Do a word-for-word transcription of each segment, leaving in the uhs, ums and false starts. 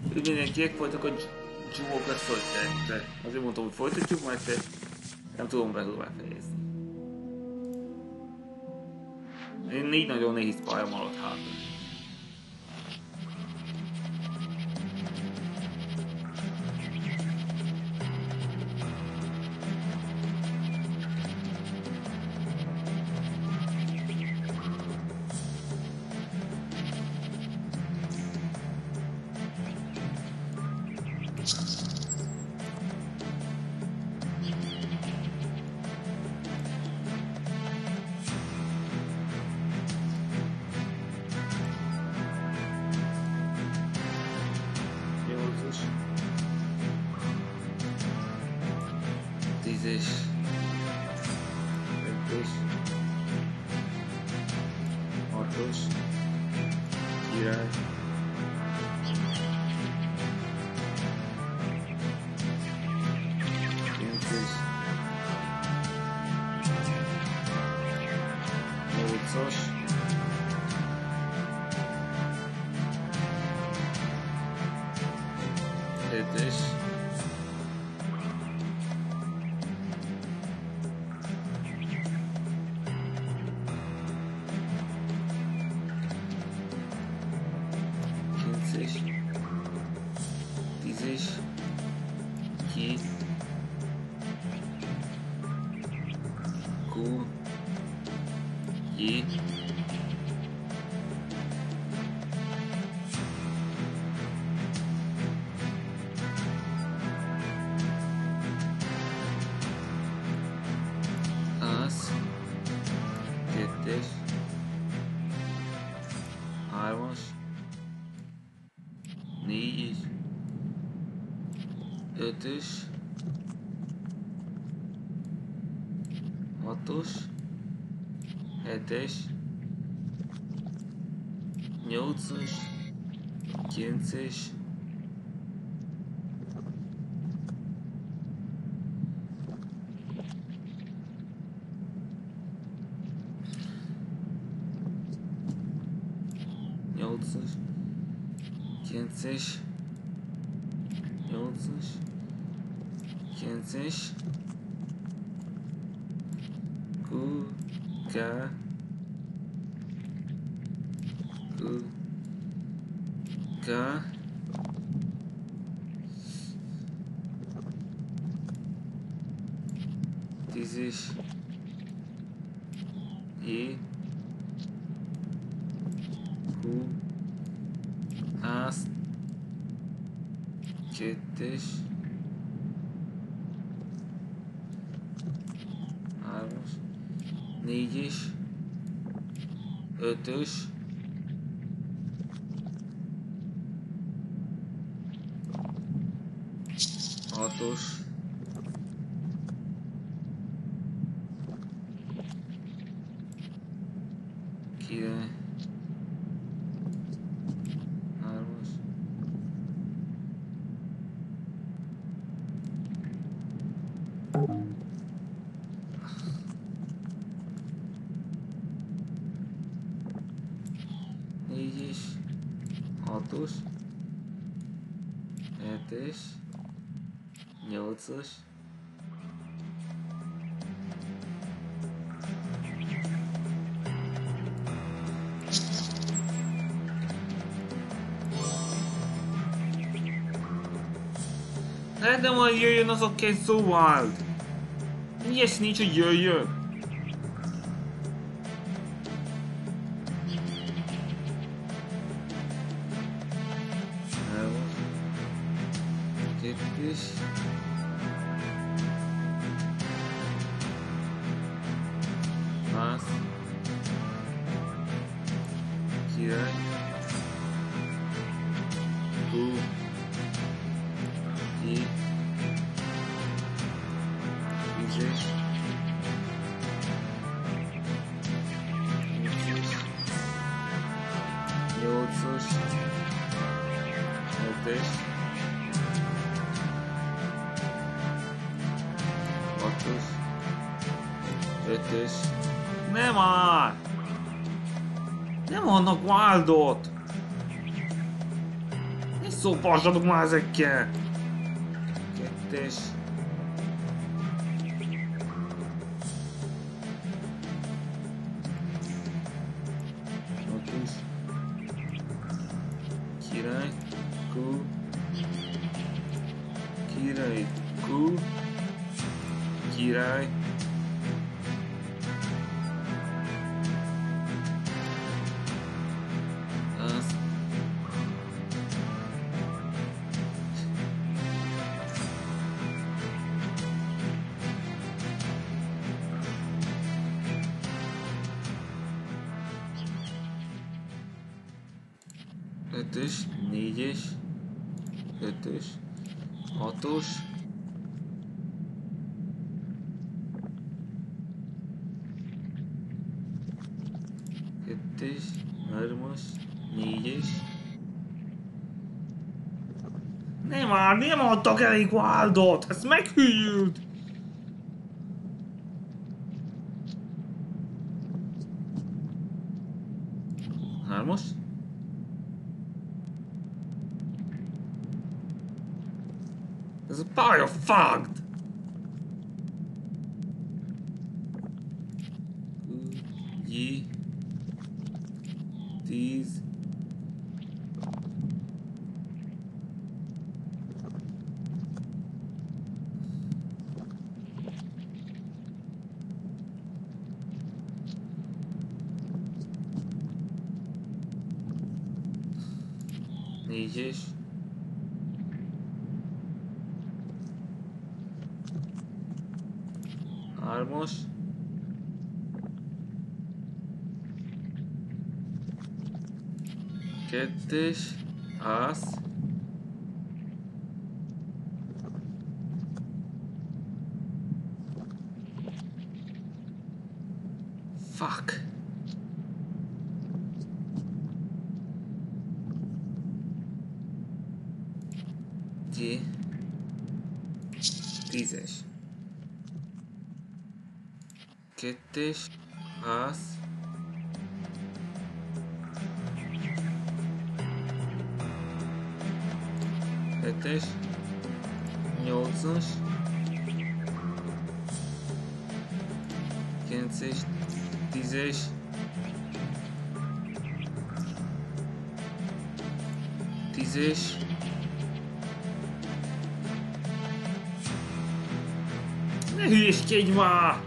Mindenkiek voltak a dzsúvokat folytatják, de azért mondtam, hogy folytatjuk, mert nem tudom belőle fejezni. Én négy nagyon nehéz pályám alatt hátra. Tízes, ötös, hatos, király, kilences, nyolcas, hetes, tízes, ki, ku, ji, az, kettes, hármas, négyes, ötös, hatos, hetes, nyolcas, kilences, nyolcas, kilences, nyolcas, kilences, ku, ka, ku, ka, tízes, je, ku, az, kettes, hármas, négyes, ötös, hatos, kilenc, hármas, négyes, hatos, hetes, nyolcas, hát de majd jöjjön az a Kenzo Wild. Ilyes nincs, hogy jöjjön. Kettes, az, király, ku, ki, tízes, nyolcas, hetes, hatos, ötös, nem már! Nem annak Wildot! Szopassatok már ezekkel! Kettes. Hatos. Király. Kú. Király. Kú. Király. Az. Ötös, négyes, ötös, hatos. Kettes, hármas, négyes. Nem már, nem adtak elég wildot! Ez meghűlt! Hármas. Ez a pálya fucked! J. Tíz. Négyes. Hármas. Kettes. Ász. Fuck. G. Tízes. Kettes. Ász. Hetes. Nyolcas. Kilences. Tízes. Tízes. Ne hülyeskedj már!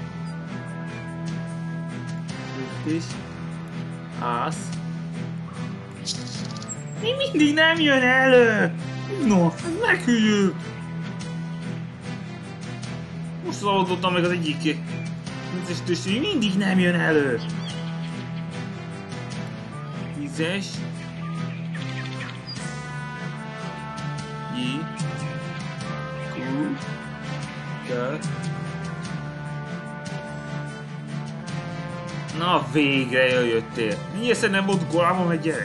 Ötös. Ász. Még mindig nem jön elő! No, ez meghűlt! Most szabadultam meg az egyik négyes még mindig nem jön elő! Tízes. J. Q. K. Na végre jöttél! Miért nem volt golámom egy gyerek?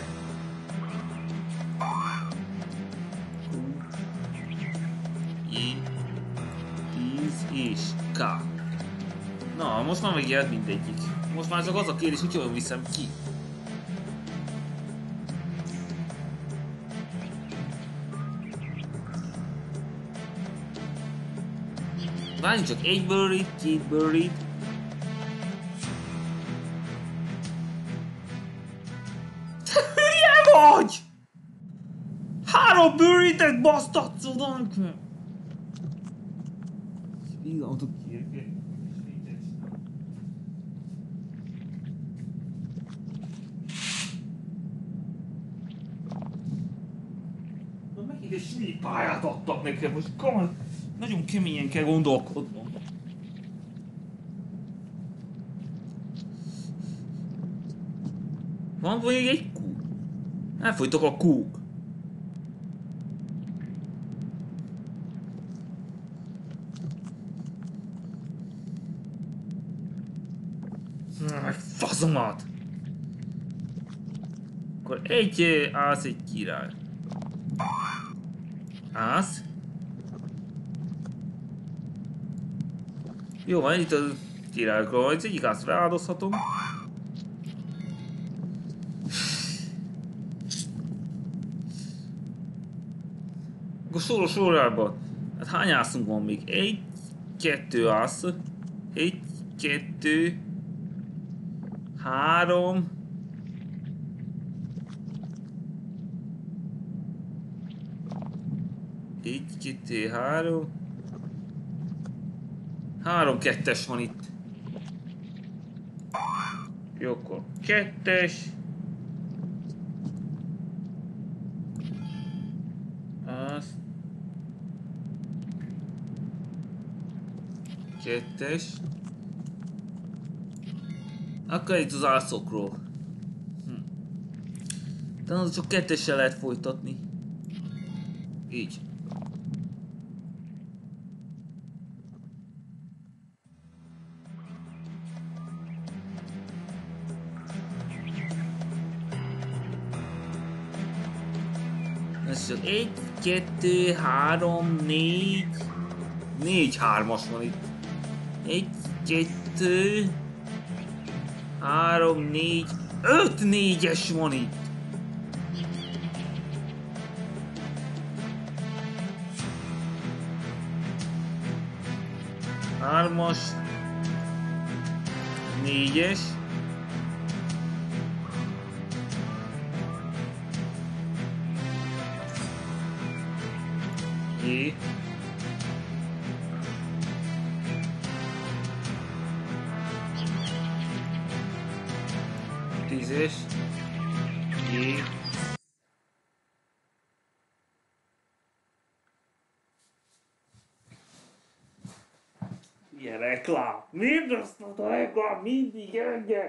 És K. Na, most már megjelent mindegyik. Most már csak az a kérdés, hogy jól viszem ki. Várj csak, egy buried, két buried. Hülye vagy! Három buried-et basztatsz oda nekem! Pillanatok kérlek. Na megint egy sülyi pályát adtak nekem, most komolyan, nagyon keményen kell gondolkodnom. Van még egy kúk? Elfogytak a kúk. Faszomat! Akkor egy ász, egy király. Ász. Jó van, itt a királyokról, az egyik ászt feláldozhatom. Akkor sorol sorában. Hát hány ászunk van még? Egy, kettő ász. Egy, kettő, három. Egy, kettő, három. Három kettes van itt. Jó, akkor kettes. Az. Kettes. Akkor itt az ászokról. Hm. De az csak kettessel lehet folytatni. Így. Ez csak egy, kettő, három, négy. Négy hármas van itt. Egy, kettő, három, négy, öt négyes van itt. Hármas, négyes. Jé. Tízes. Jé. Ilyen reklám. Mindazt a reklám mindig engem.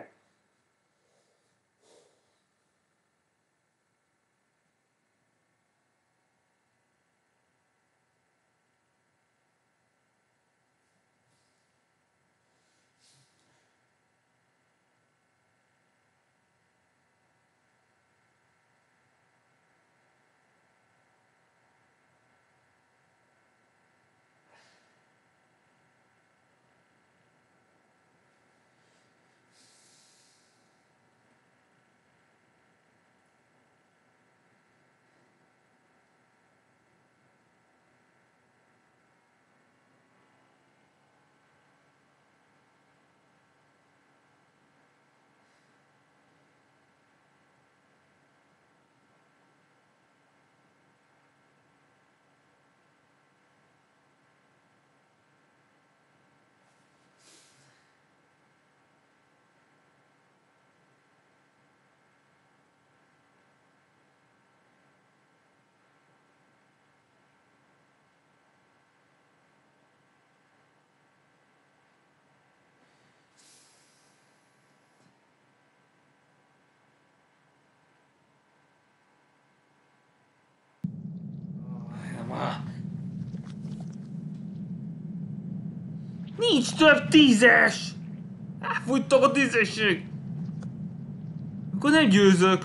Nincs több tízes! Elfújtak a tízesek! Akkor nem győzök!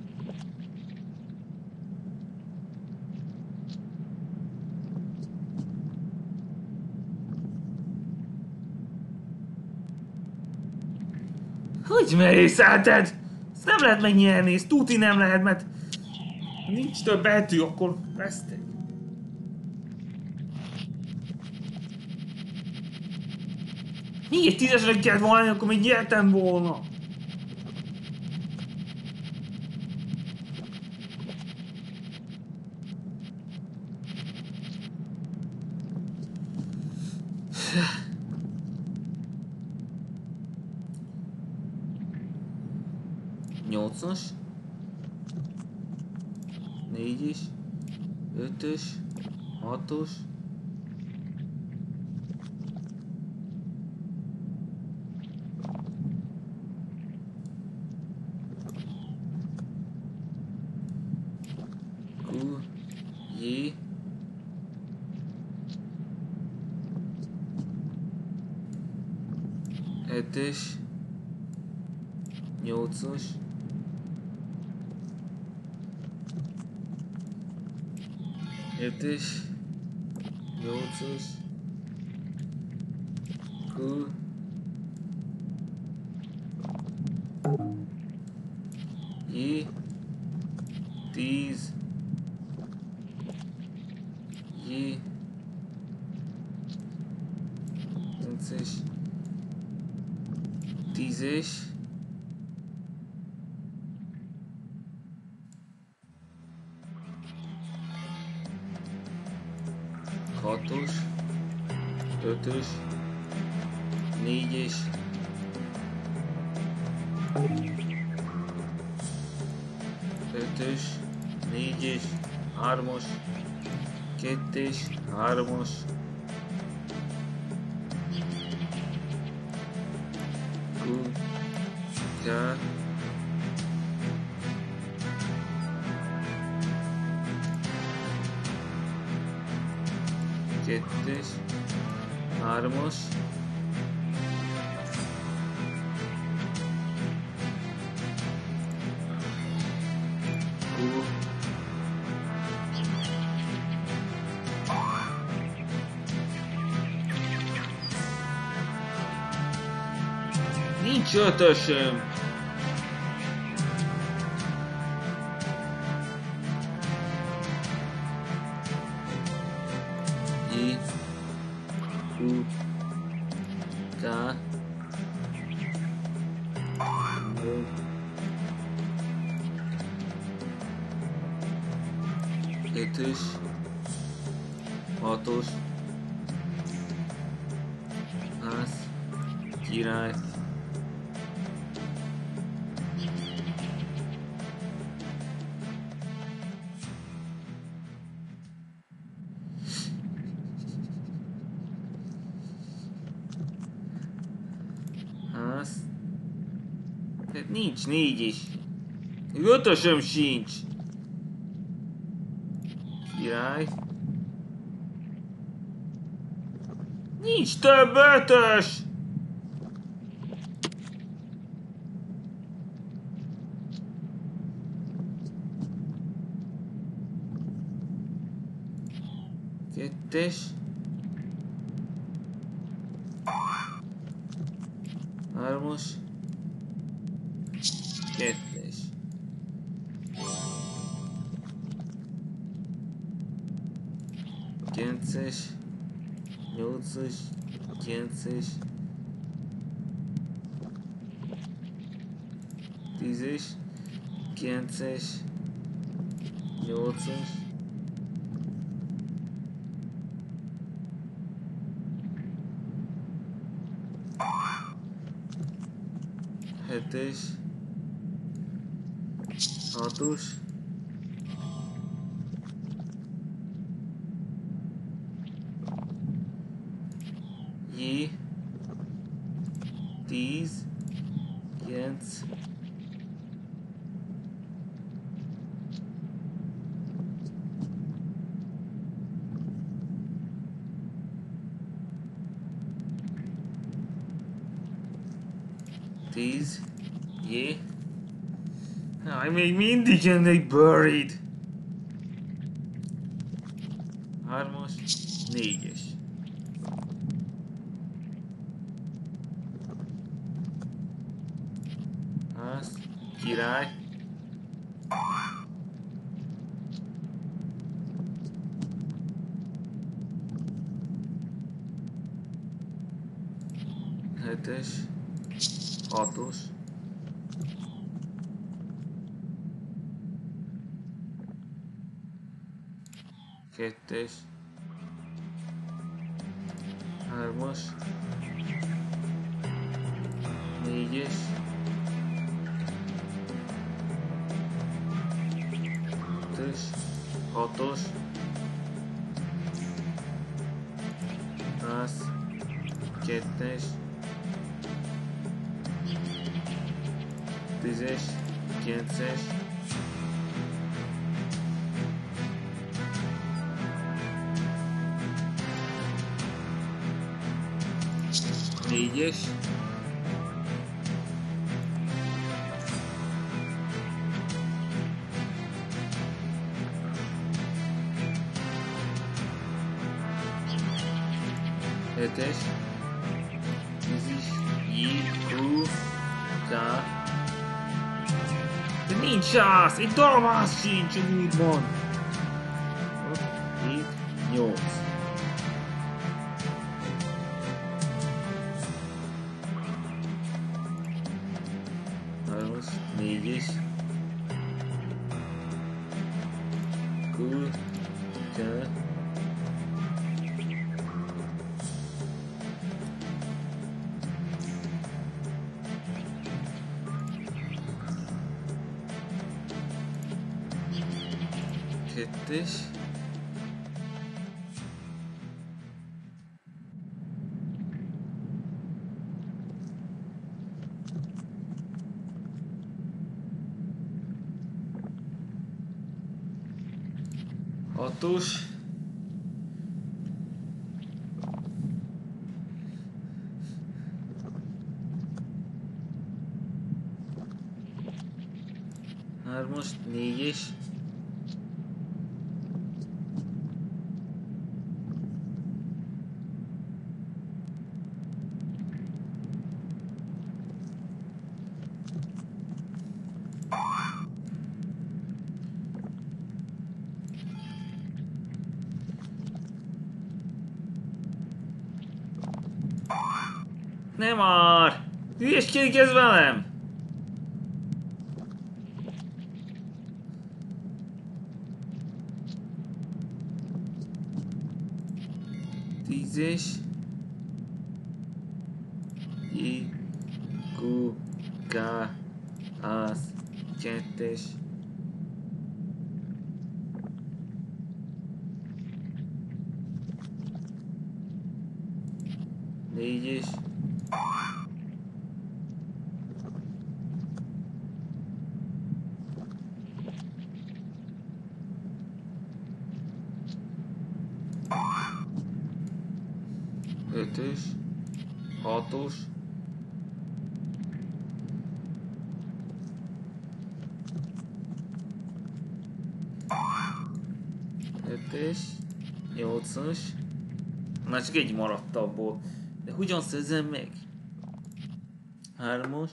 Hogy merészelted? Ezt nem lehet megnyerni, ezt tuti nem lehet, mert nincs több betű, akkor vesztek. Még egy tízesre kellett volna, akkor még nyertem volna. Nyolcas. Négyes. Ötös. Hatos. Jé. Hetes. Nyolcas. Hetes. Nyolcas. Kú. Jé. Tíz. J. kilences. tízes. hatos. ötös. négyes. ötös. négyes. hármas. kettes. hármas. Q. K. kettes. hármas. Q. Nincs ötösöm! J. Q. K. L. ötös. hatos. Ház. Király. Ház. Hát nincs négy is. Ötösöm sincs. Király. Nincs több ötös! Kettes. Hármas. Kettes. Kilences. Nyolcas. Kilences. Tízes. Kilences. Nyolcas. Hetes. Hatos. J. Tíz. Kilenc. Tíz. J. Aj, még mindig jön egy buried. Hármas. Négyes. Ház. Király. Hetes. Hatos. Kettes. Hármas. Négyes. Ötös. Hatos. Ház. Kettes. Tízes. Kilences. Négyes. Hetes. Tízes. J. Q. K. De nincs az! Egy dalmász sincs, úgy úgymond! hét, nyolc. Hármas, négyes. Cool. Kell. Kettes. Hatos. Hármas, négyes. Nem már! Hülyeskédik ez velem! Tízes. I, Q, K, az, kettes. Négyes. Ötös. Hatos. Hetes. Nyolcas. Már csak egy maradt abból. De hogyan szerzem meg? Hármas.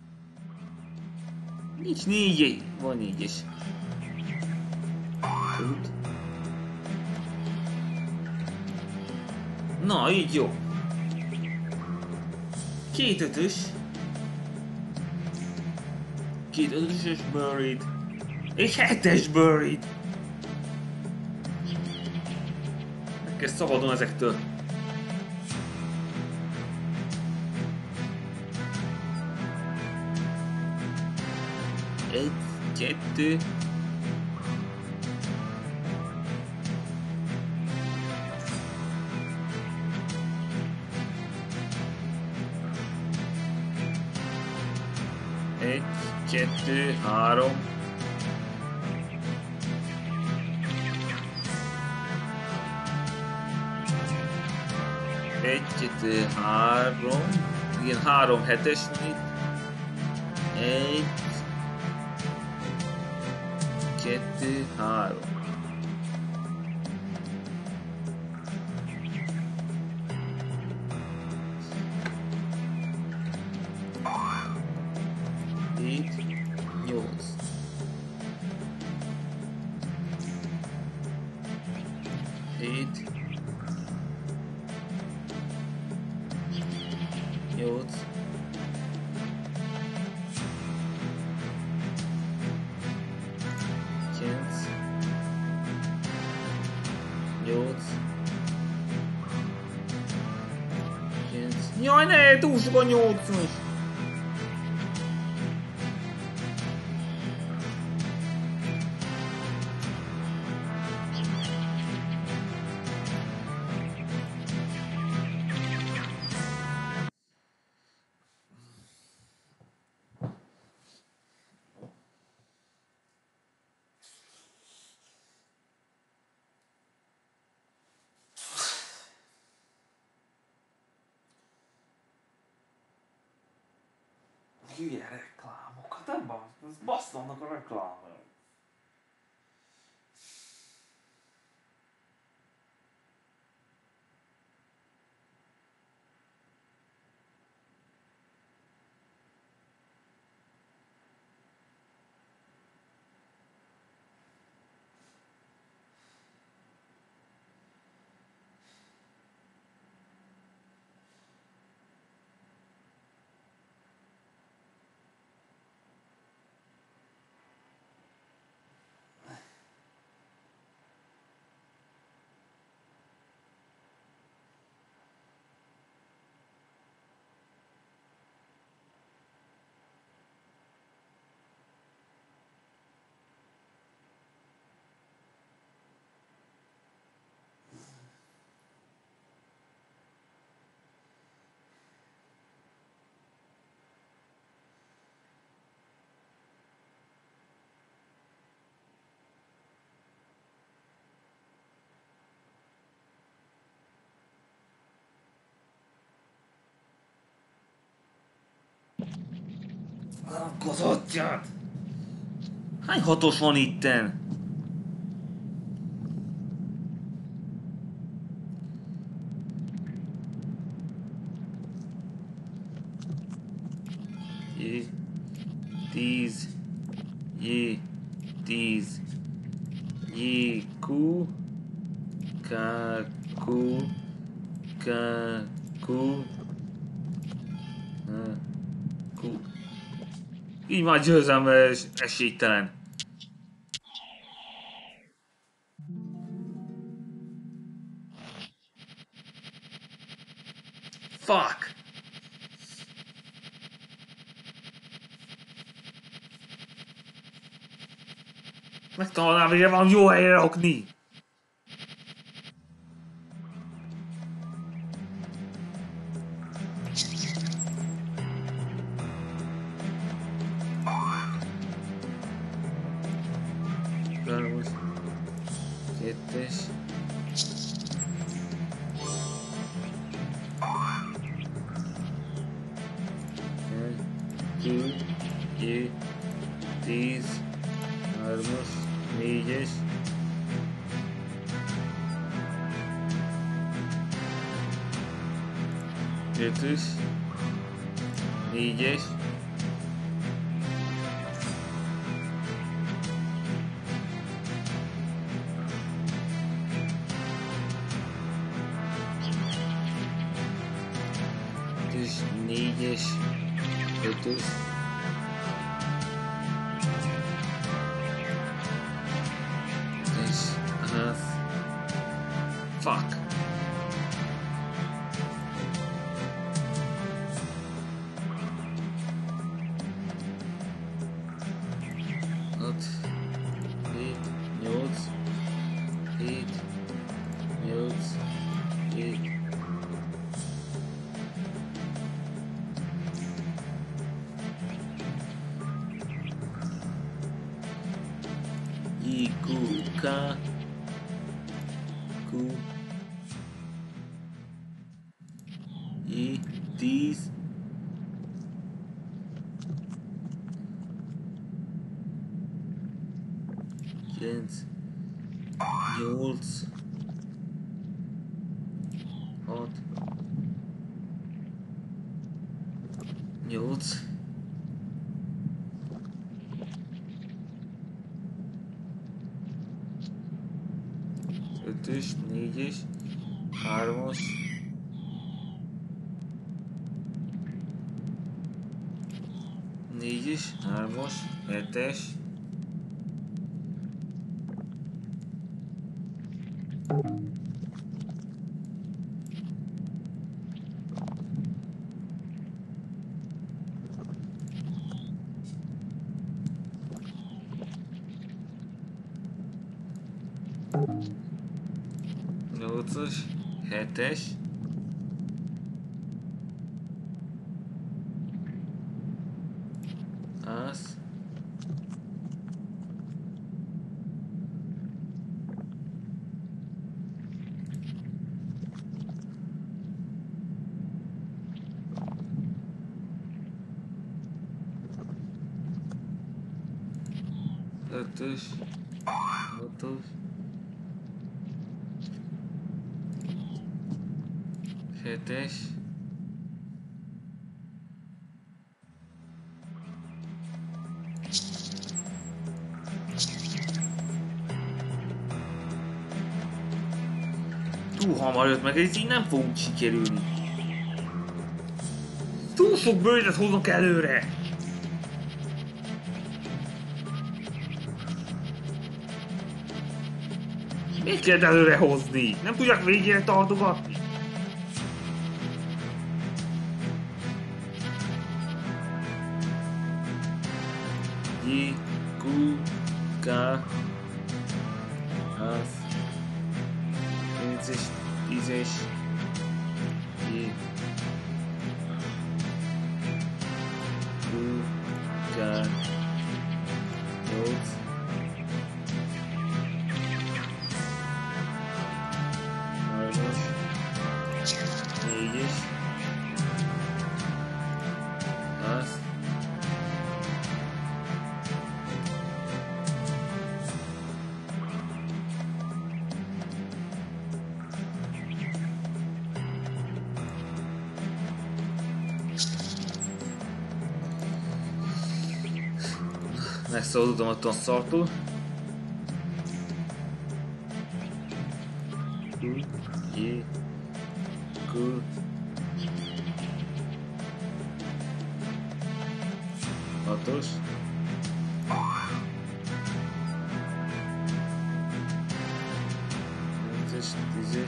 Nincs négy. Van négyes. Öt. Na, így jó. Két ötös. Két ötös buried. Egy hetes buried. Meg kell szabadon ezektől. Egy, kettő. Egy, kettő, három. Egy, kettő, három. Igen, három hetes itt. Egy, kettő, három. Hét, nyolc. Hét, nyolc. Kilenc, nyolc. Kilenc. Jaj, ne, túl sok a nyolcas. Hülye reklámok, hát nem basztanak a reklámok. Kozottját! Hány hatos van itten? Jé, tíz, jé, tíz, jé, kú, ká, kú, ká, kú, kú. Így már győzem, es esélytelen. Fuck! Megtalálnám, hogy van jó helyre rakni. Kettes. Kettő, J, tíz, hármas, négyes. Ötös, négyes. Négyes, ötös. És hát... Fuck! Hat, hét, nyolc, hét, nyolc, hét. I, Q, K, Q, I, tíz, kilenc, nyolc, hat, nyolc, ötös, négyes, hármas, négyes, hármas, hetes, nyolcas, hetes, az, ötös, hatos, hetes, túl hamar jött meg, ez így nem fog sikerülni. Túl sok bőjtet hoznak előre. Miért kell előre hozni? Nem tudják végére tartogatni? J, Q, K, F, kilences, tízes, J, Q, K, nyolc, hármas, négyes, az, Megszabadultam attól a szartól. Jé. Kő. Hatos. Nyolcas, tízes.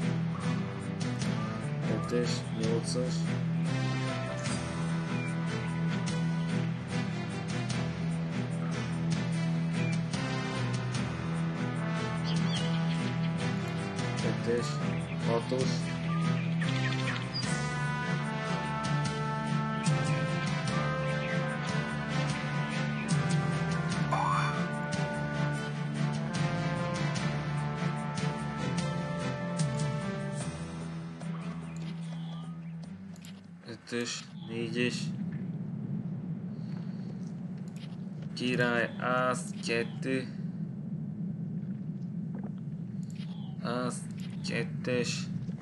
Hetes, nyolcas. Hetes, hatos. Ötös, négyes. Király, ász, kettő. Ász, kettes.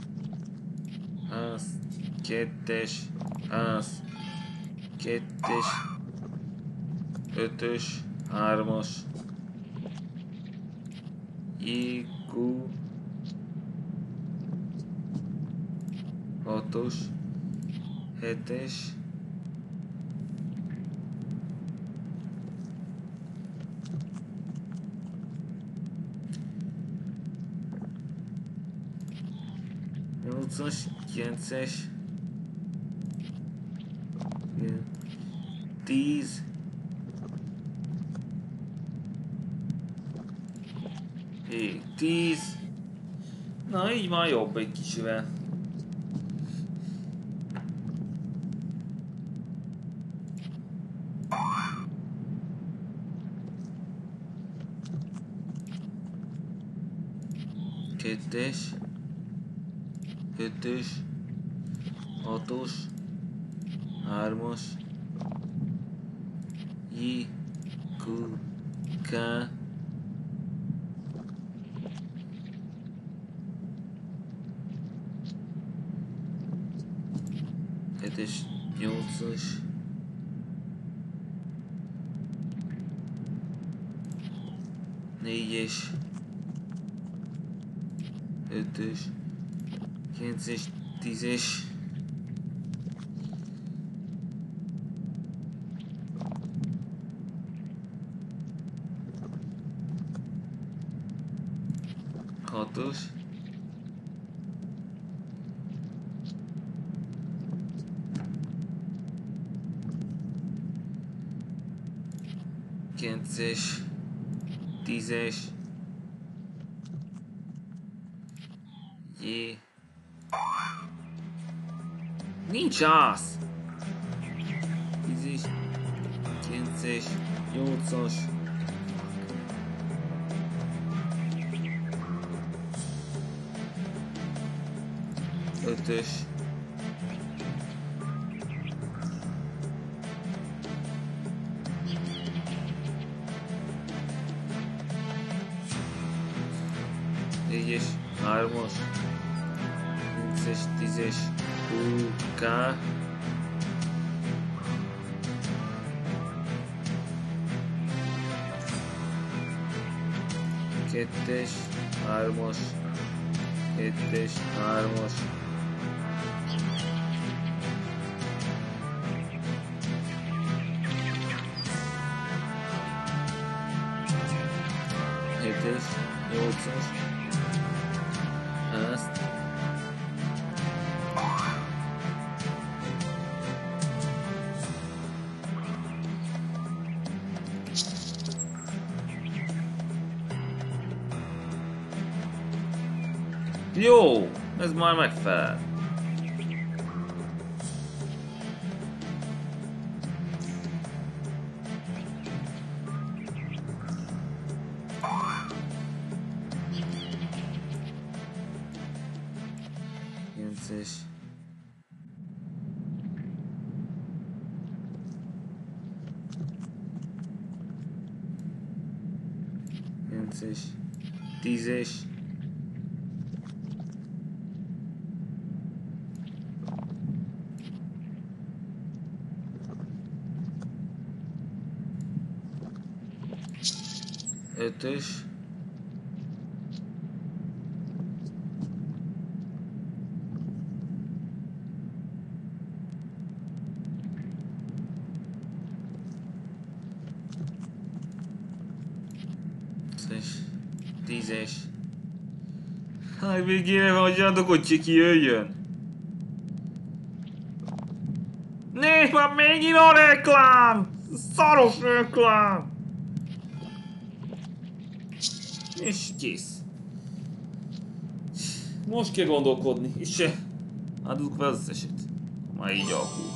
Ász, kettes. Ász, kettes. Ötös, hármas. Jégú. Hatos. Hetes. Nyolcas, kilences. Tíz. Hé, tíz. Na, így már jobb egy kicsivel. Kettes, ötös, hatos, hármas, J, Q, K, hetes, nyolcas, négyes, ötös, kilences, tízes, hatos, kilences, tízes, Jé. Nincs ász! Tízes, kilences, nyolcas. Ötös. Négyes, hármas. Kilences, tízes, Q, K. Kettes, hármas. Kettes, hármas. Hetes, nyolcas. Ezt. Jó, ez már megfelel. kilences. kilences. tízes. Ötös. Tízes. Tízes. Hát végére hagyjátok, hogy ki jöjjön. Nézd már, megint a reklám! Szaros reklám! És kész. Most kell gondolkodni, és se. Adjuk fel az összeset. Már így alakult.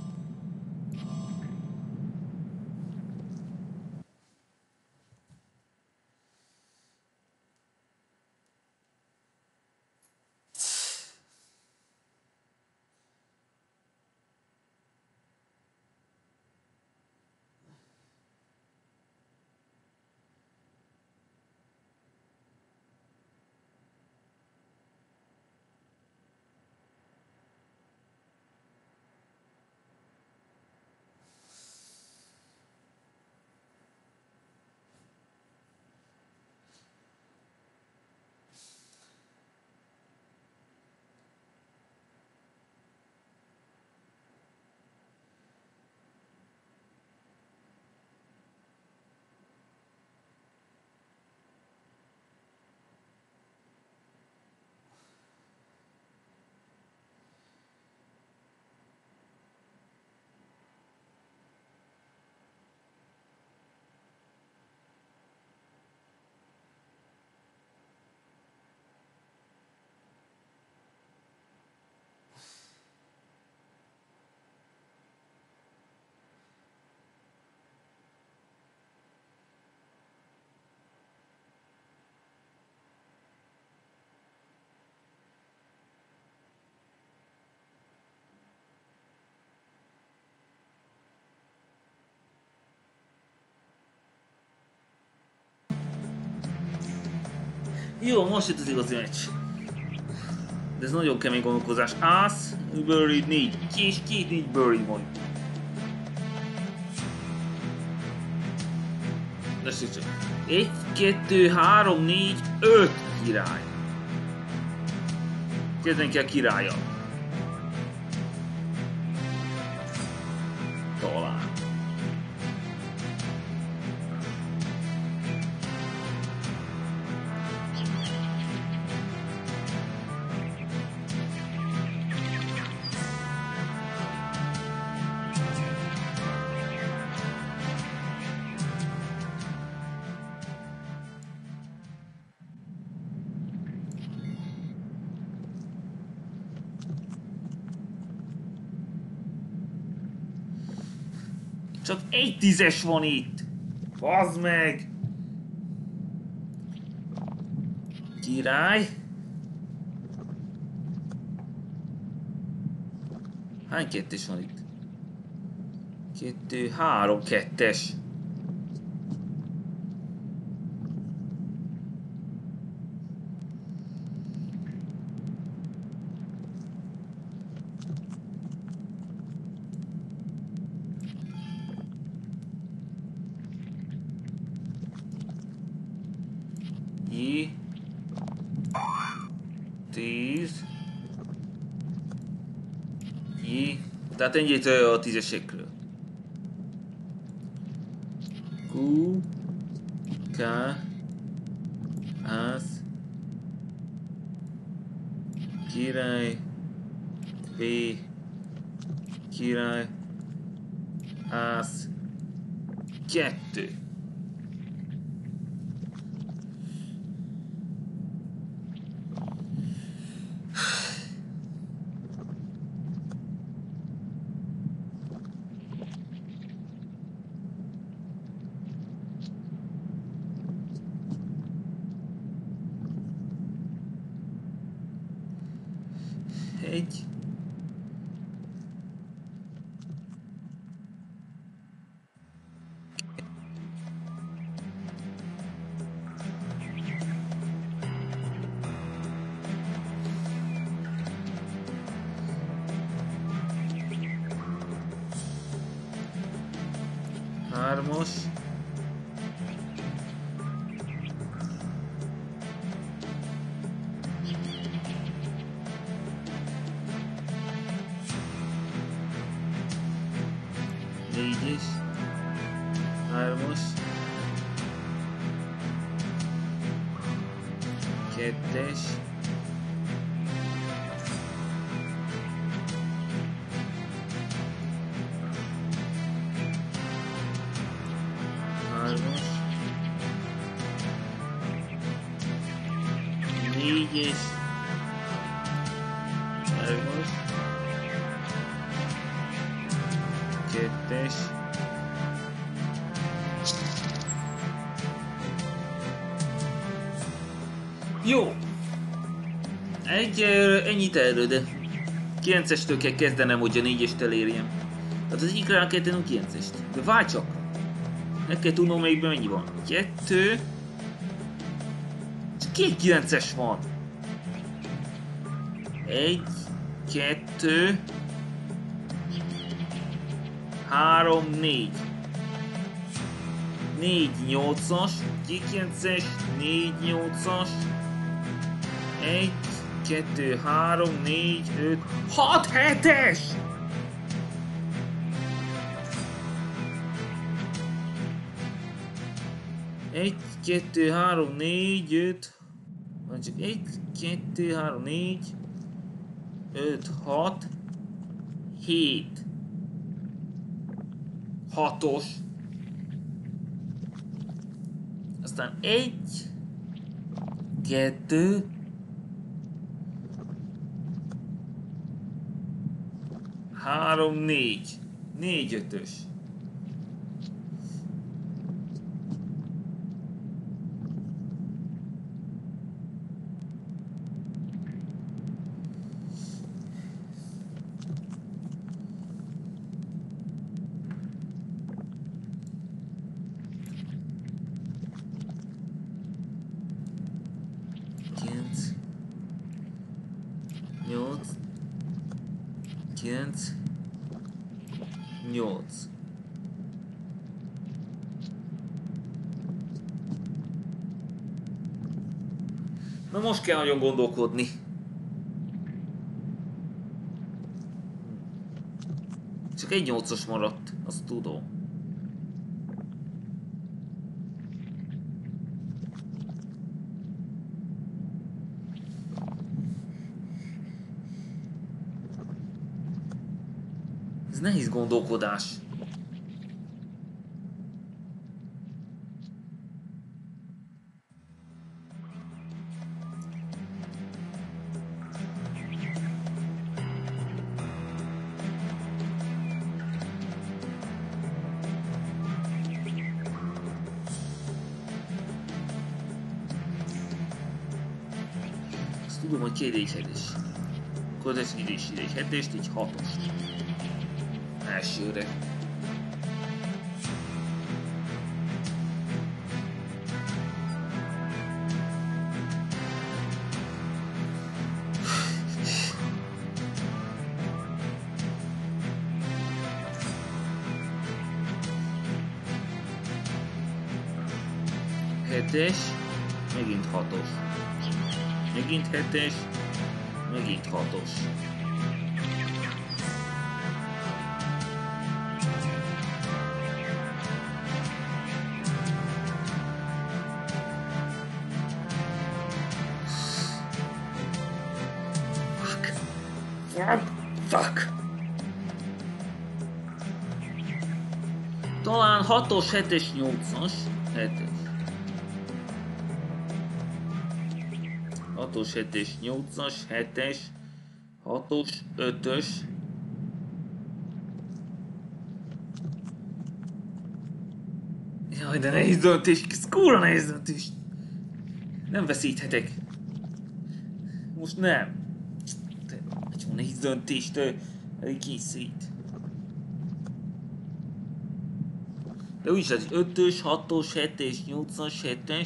Jó, most itt az igazi meccs. De ez nagyon kemény gondolkozás. Ász, Bury négy. És két négy Bury van. Lássuk csak. Egy, kettő, három, négy, öt király. Kezdeni kell királya. Talán. Csak egy tízes van itt! Bazd meg! Király! Hány kettes van itt? Kettő, három kettes. J. tíz. J. Tehát ennyit a tízesekről. Q. K. Ász. Király. V. Király. Ász. Kettő. Egy. Hármas. kettes, hármas, négyes, hármas, kettes, jó! Egy, ennyit erről, de kilencestől kell kezdenem, hogy a négyest elérjem. Tehát az egyikre rá kell tennem kilencest. De várj csak! Meg kell tudnom, melyikben mennyi van. Kettő... Csak két kilences van. Egy, kettő... Három, négy. Négy nyolcas, két kilences, négy nyolcas. Egy, kettő, három, négy, öt, hat, hetes! Egy, kettő, három, négy, öt, vagy csak egy, kettő, három, négy, öt, hat, hét, hatos, aztán egy, kettő, három, négy, négy, ötös. kilenc, nyolc. Na most kell nagyon gondolkodni. Csak egy nyolcas maradt, azt tudom. Ez nehéz gondolkodás. Azt tudom, hogy két egy hetes. Akkor ez így is egy hetest, így hatost. Elsőre. Hetes, megint hatos. Megint hetes, megint hatos. Fuck! Talán hatos, hetes, nyolcas, hetes. hatos, hetes, nyolcas, hetes, hatos, ötös. Jaj, de nehéz döntés, ez kurva nehéz döntés. Nem veszíthetek. Most nem. Egy nehéz döntést készít. De úgyis az ötös, hatos, hetes, nyolcas, hetes.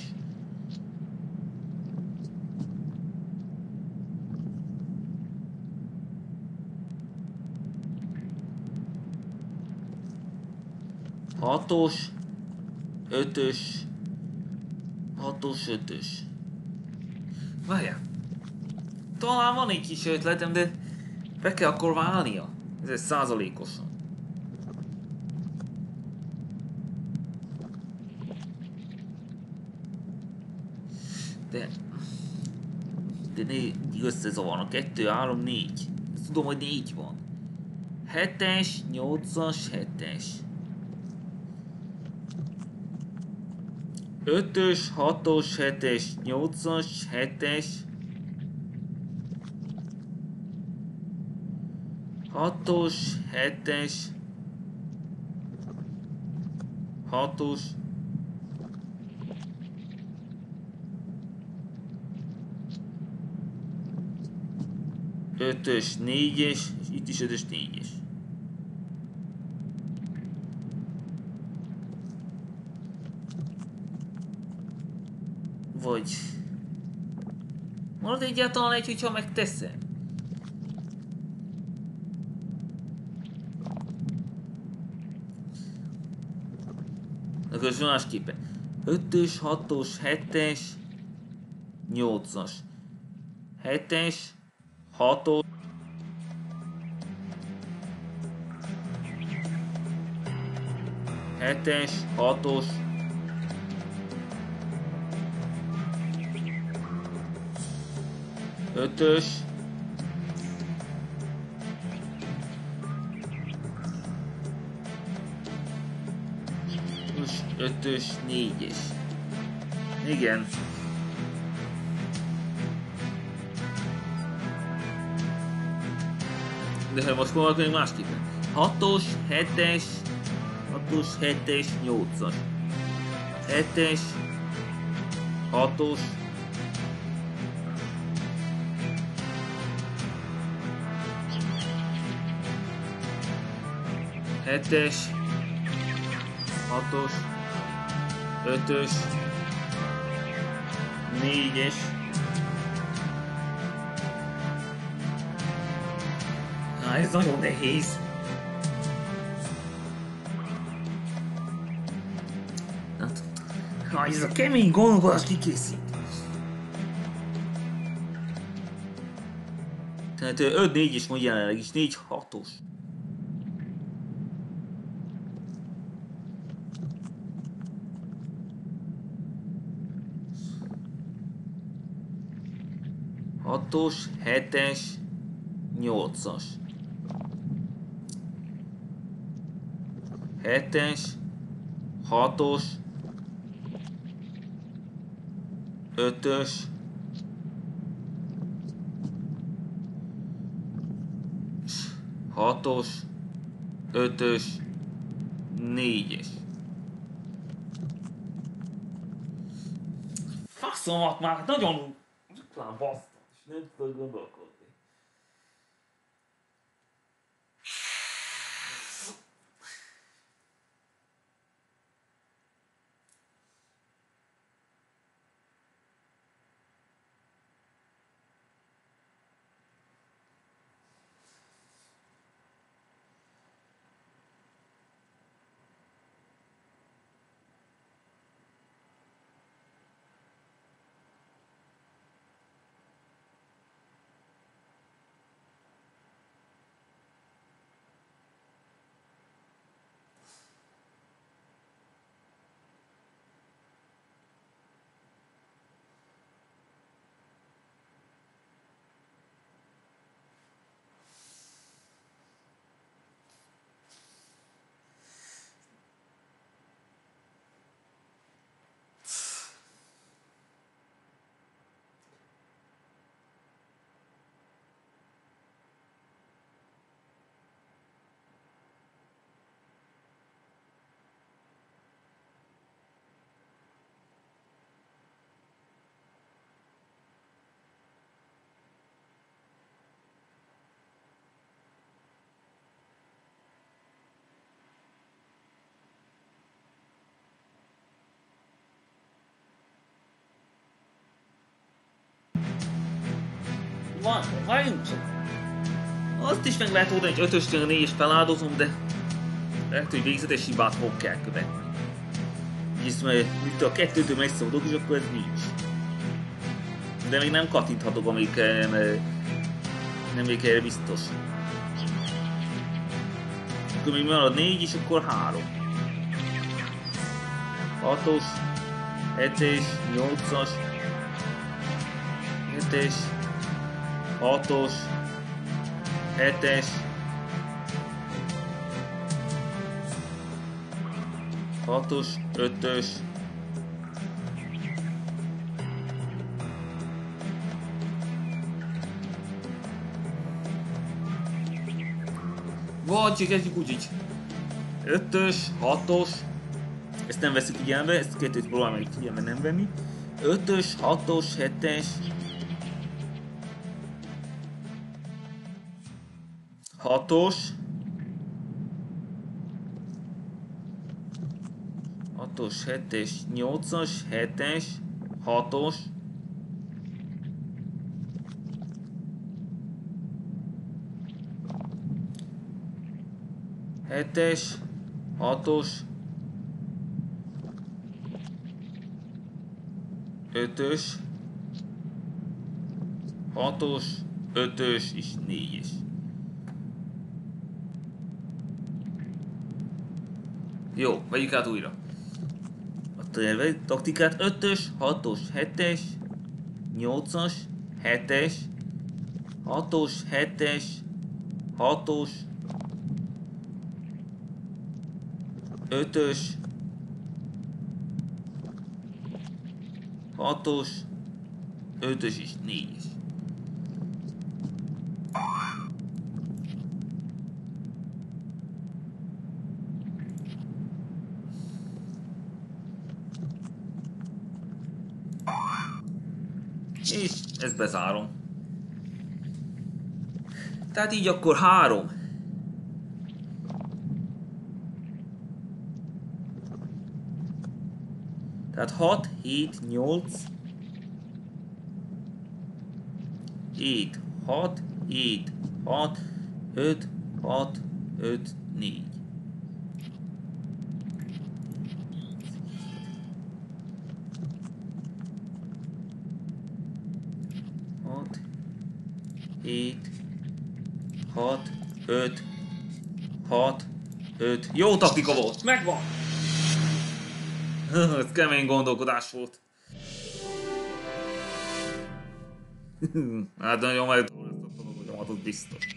Hatos, ötös, hatos, ötös. Várjál. Talán van egy kis ötletem, de be kell akkor válnia. Ez egy százalékosan. De De né, összezavarnak. kettő, három, négy. Ezt tudom, hogy négy van. hetes, nyolcas, hetes. ötös, hatos, hetes, nyolcas, hetes. hatos, hetes. hatos. ötös, négyes, és itt is ötös, négyes. Vagy... Marad egyáltalán egy, hogyha megteszem. Akkor másképpen. ötös, hatos, hetes, nyolcas. hetes, hatos. hetes, hatos. ötös. ötös, négyes. Igen. De most fogok még másképpen. hatos, hetes, hatos, hetes, nyolcas. hetes, hatos. hetes, hatos, ötös, négyes, na ez nagyon nehéz. Na, ez a kemény gondolkodás kikészít. Tehát öt négyes mondja jelenleg is, négy hatos. hatos, hetes, nyolcas. hetes, hatos, ötös, hatos, ötös, négyes. Faszomat már nagyon talán basztat, és nem tudod gondolkodni. Van, várjunk csak. Azt is meg lehet oldani, hogy ötöstől négyes feláldozom, de lehet, hogy végzetes hibát fog kell követni. Hisz mert itt a kettőtől megszabadok, és akkor ez nincs. De még nem kattinthatok, amíg nem még erre biztos. Akkor még marad négy, és akkor három. hatos, hetes, nyolcas, hetes, hatos, hetes, hatos, ötös, vagy kezdjük úgy így. ötös, hatos, ezt nem veszik figyelembe, ezt kettőt próbálom meg figyelembe nem venni. ötös, hatos, hetes, hatos, hatos, hetes, nyolcas, hetes, hatos, hetes, hatos, ötös, hatos, ötös és négyes. Jó, vegyük át újra. A terve, taktikát ötös, hatos, hetes, nyolcas, hetes, hatos, hetes, hatos, ötös, hatos, ötös és négyes. És ezt bezárom. Tehát így akkor három. Tehát hat, hét, nyolc, hét, hat, hét, hat, öt, hat, öt, négy. hat, hét, hat, öt, hat, öt. Jó taktika volt, megvan! Ez kemény gondolkodás volt. Hát nagyon megtudtam, hogy az biztos.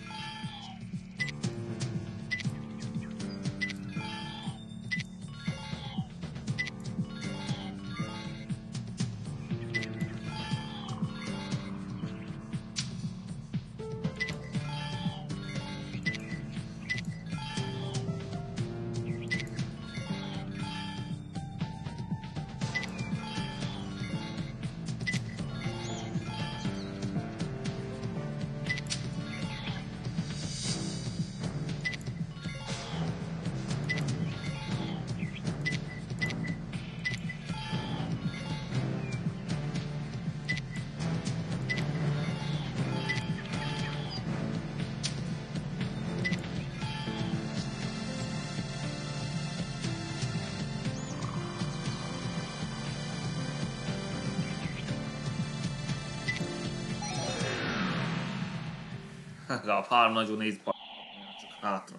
Legalább három nagyon néz b***, csak hátra.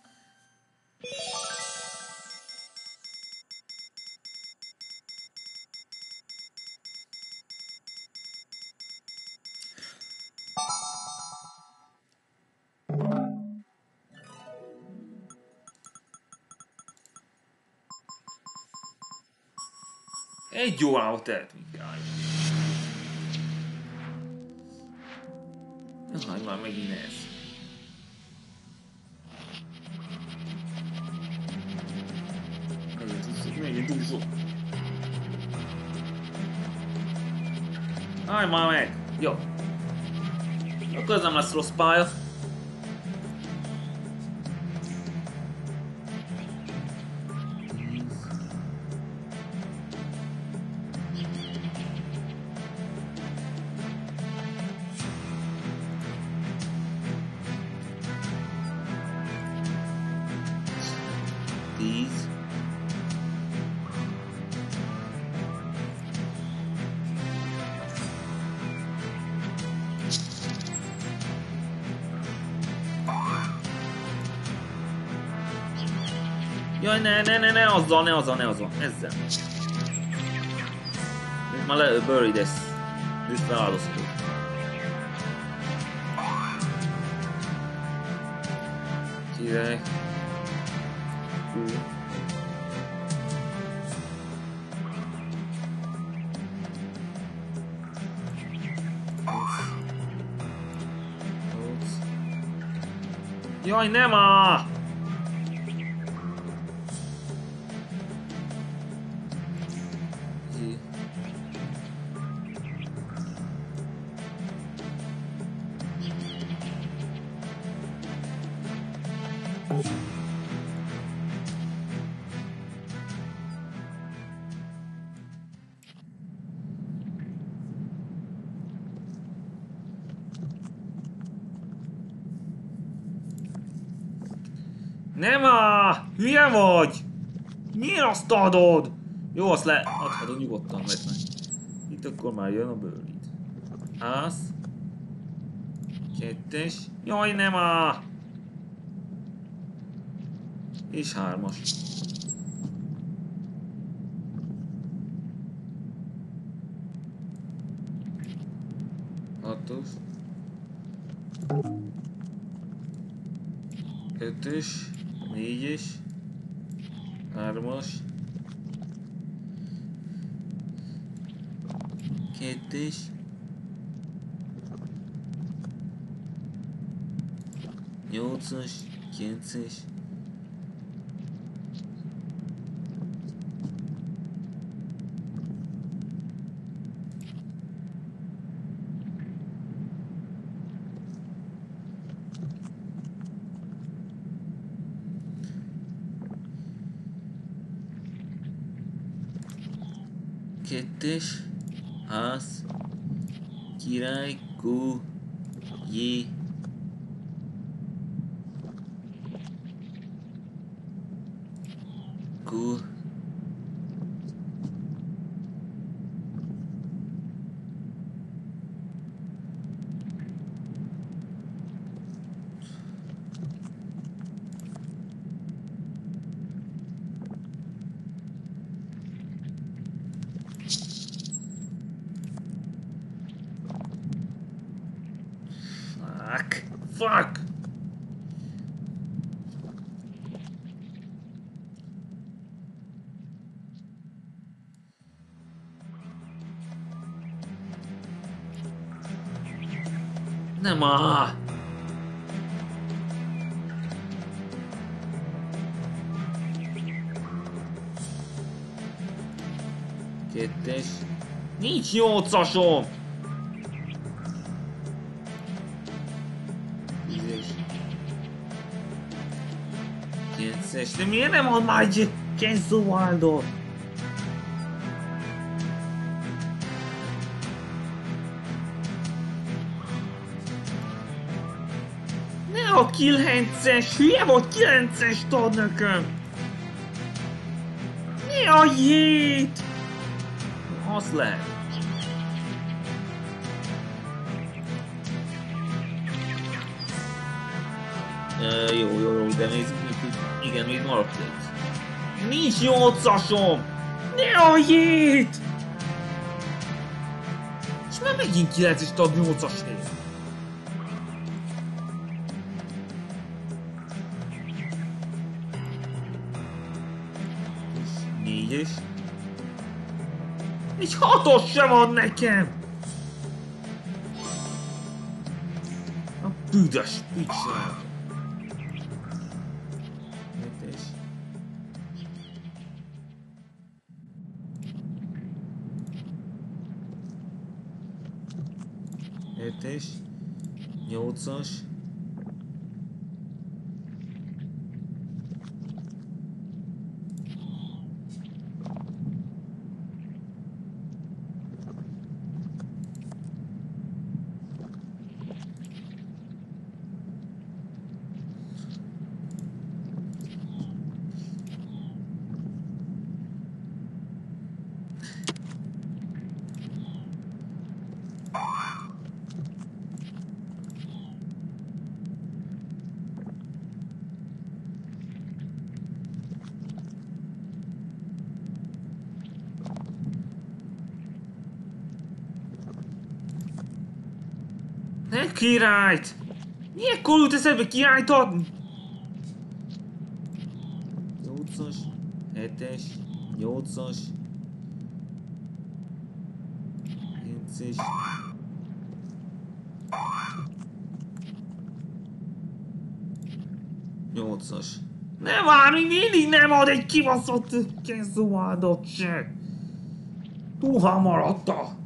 Egy órával tehetünk el. Jaj, már megint ez. Megint túl sok. Állj már meg! Jó. Akkor ez nem lesz rossz pálya. Tíz. Jaj, ne, ne, ne, ne, azzal, ne, azzal, ne, azzal, ezzel. Még már le, buried ezt. Ezt feláldoztuk. Király. Hú. Jaj, nem á! Nem á! Hülye vagy! Miért azt adod? Jó, azt le... adhatod nyugodtan, vedd meg. Itt akkor már jön a bőrlít. Az. Kettes. Jaj, nem á! És hármas. Hatos. Ötös. Négyes. Hármas. Kettes. Nyolcas. Kilences. Kettes, ház, király, kó, jé. Kó. Fuck! Fuck! Nem á! Kettes. Nincs nyolcasom! De miért nem ad már egy Kenzo Wildot? Ne a kilences! Hülye vagy, kilencest ad nekem! Ne a jét! Az lehet. Uh, jó, jó, jó, de nézzük. Igen, még maradt egy. Nincs nyolcasom! Ne a jét! És már megint kilencest ad nyolcasért. Négyes. Egy hatos sem ad nekem! A büdös picsa. Hetes, nyolcas, Ne királyt! Ilyenkor jut eszedbe királyt adni? hetes, nyolcas, kilences, nyolcas. Nem már, még mindig nem ad egy kibaszott kezdővádat se. Túl hamar adta.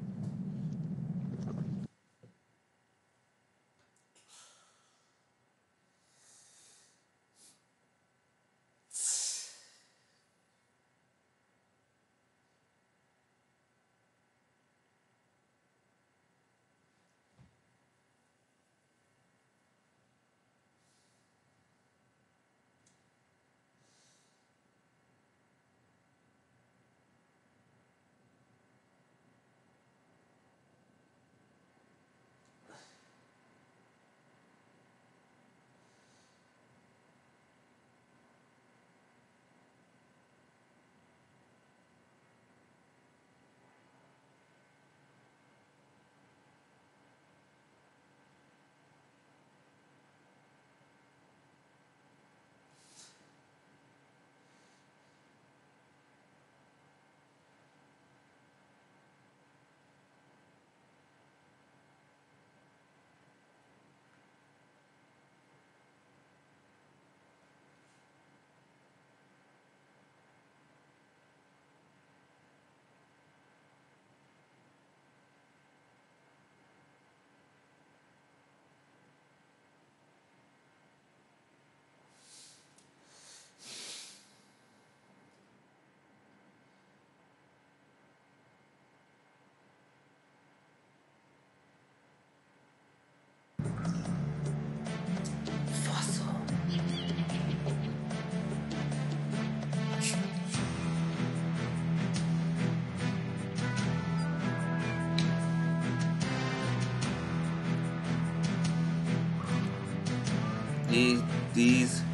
Hét, tíz.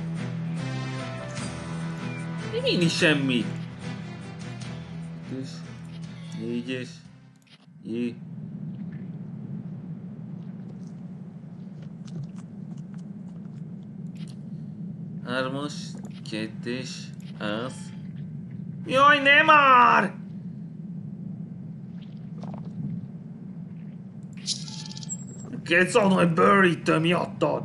Mi mindig semmi. Ötös, négyes, jé. Hármas, kettes, az. Jaj, nem már! Kell szólnom, hogy Burry-től miattad.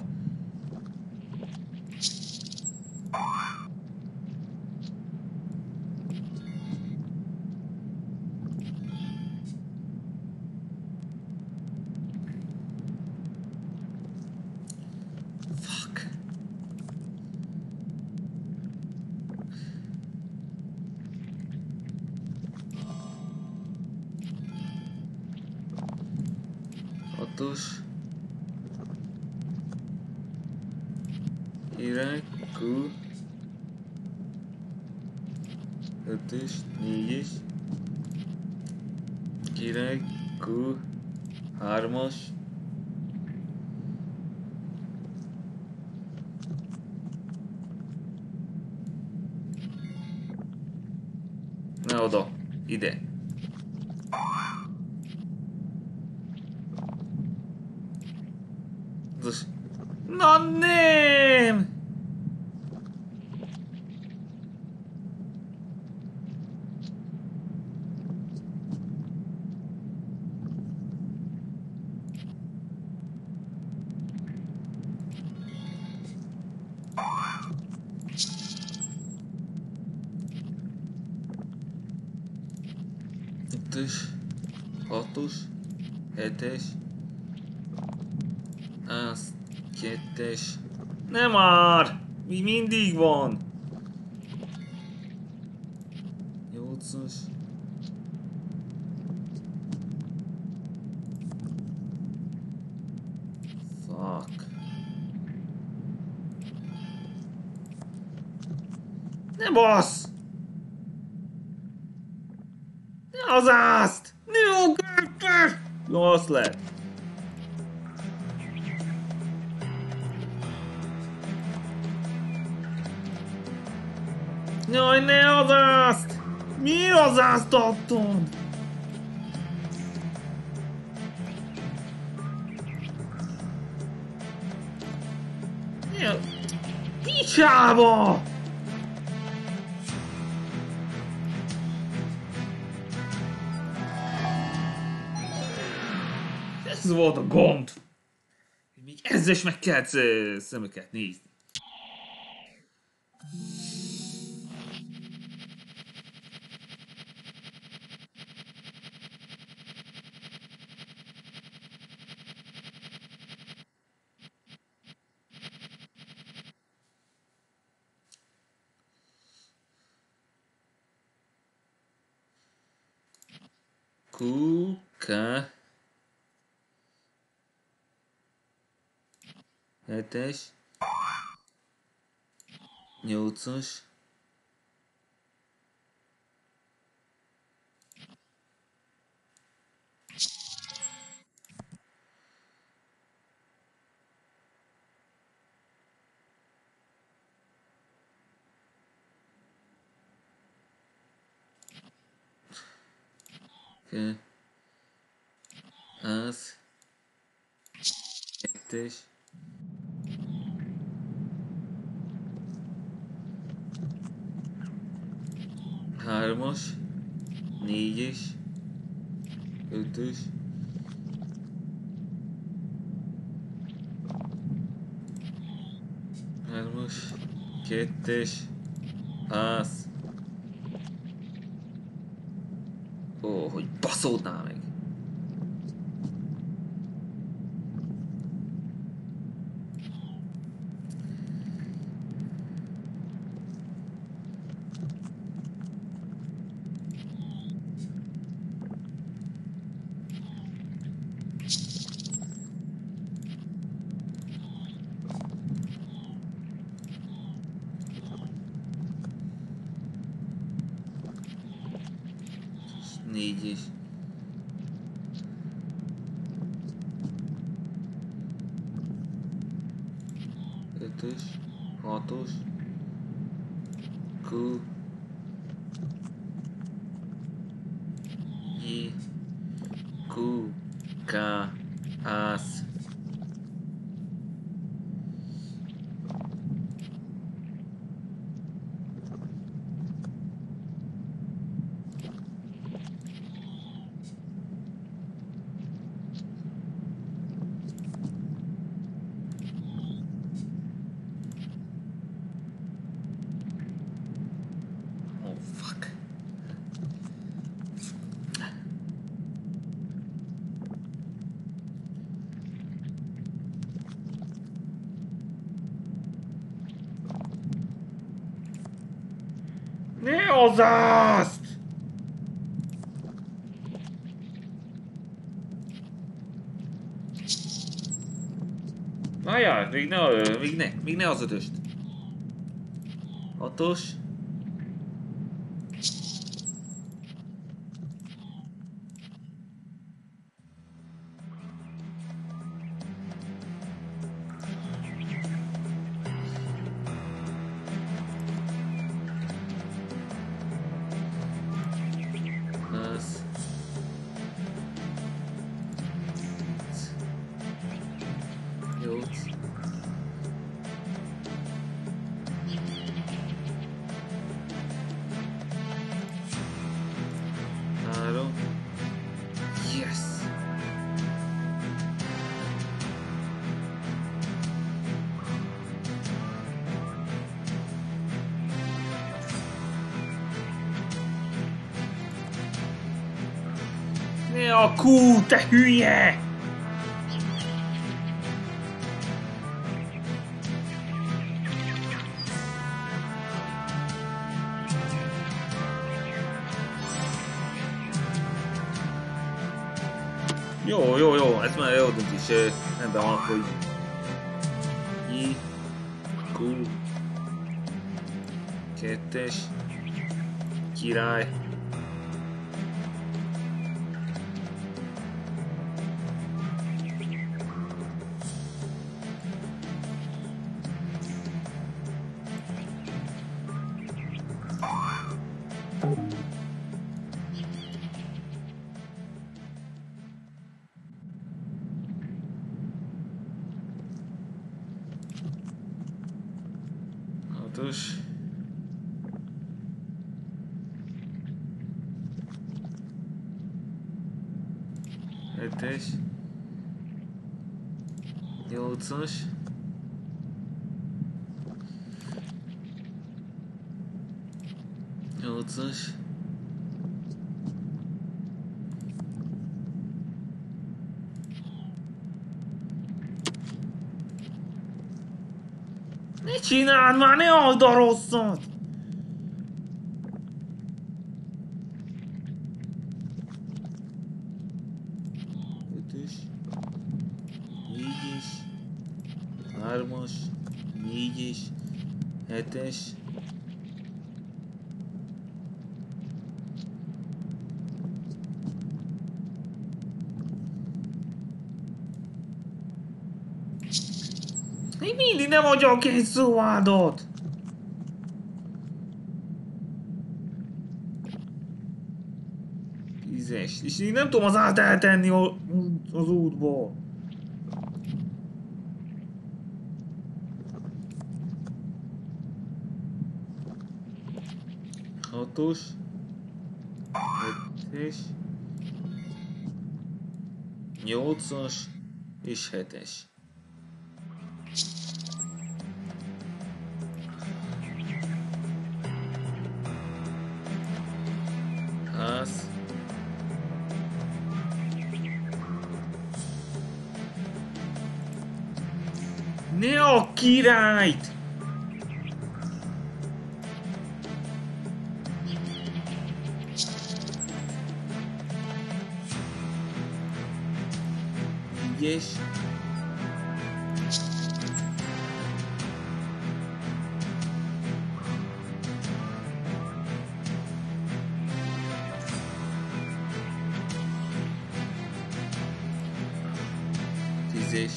Hatos. Király, kú. Ötös, négyes. Király, kú. Hármas. Na oda, ide. Na nem! Ötös, hatos, hetes, az, kettes. Nem már! Mi mindig van! Nyolcas. Fuck. Ne bassz! Ne az ászt! Ne jó kettes! Jó, azt lett. Jaj, ne az ászt! Mi az ászt adtad? Mi a... Picsába! Ez volt a gond. Még ezzel is meg kellett szemeket nézni. Kuka. Hetes. Nyolcas. Az. Kettes. Hármas. Négyes. Ötös. Hármas. Kettes. Az. Ó, hogy baszódnál meg. Négyes. Ötös. Hatos. Q. J. Q. K. Az. Ne az azt! Várjál, még ne, még ne, még ne az ötöst. Hatos. Mi a kú, te hülye! Jó, jó, jó, ez már jó döntés. Ebben van, hogy I, Q, kettes, király. Hatos. Hetes. Nyolcas. Nyolcas. Ne csináld már, ne add a rosszat! Ötös. Négyes. Hármas. Négyes. Hetes. Még mindig nem adjak egy szóvádot! Tízes. És így nem tudom az át eltenni az útból. Hatos. Hetes. Nyolcas. És hetes. Ház. Ne a királyt! Egyes. Tízes.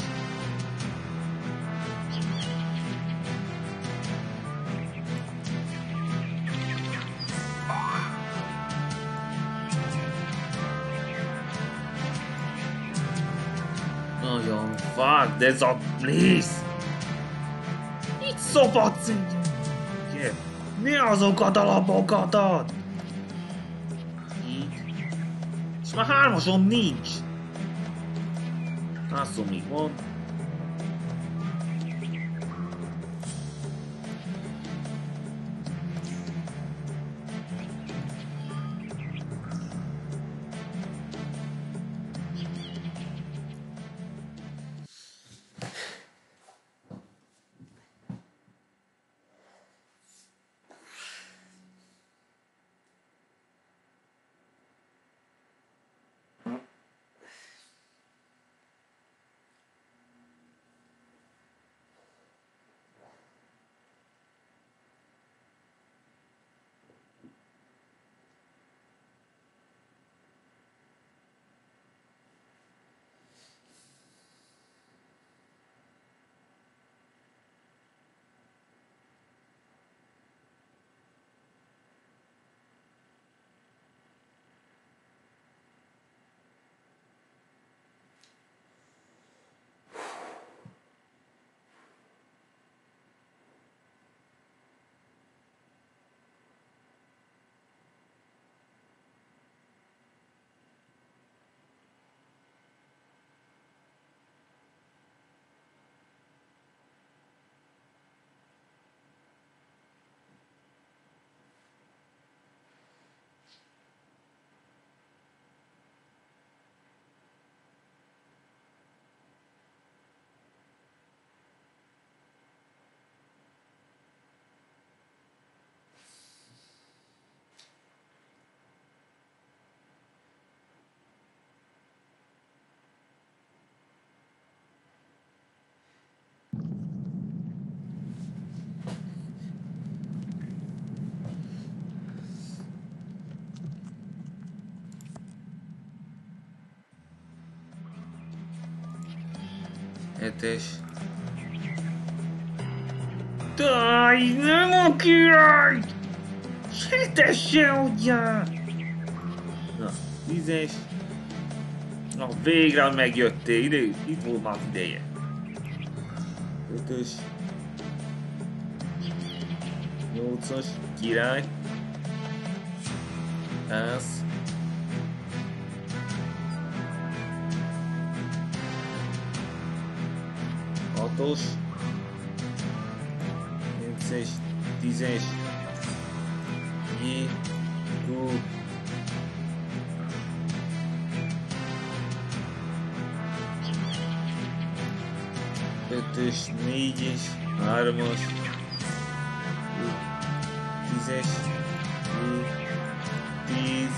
Nagyon fuck, de ez a please! Itt szopatsz így! Yeah. Ne azokat a lapokat ad! Így. És már hármason nincs! Lászom, még van. Hetes. Daj, nem a király! Hetes se adjál! Na, tízes. Na, végre megjöttél, ide, itt volt már ideje. Ötös. Nyolcas, király. Ez. hatos, kilences, tízes, J, Q, ötös, négyes, hármas, tízes, J, tíz,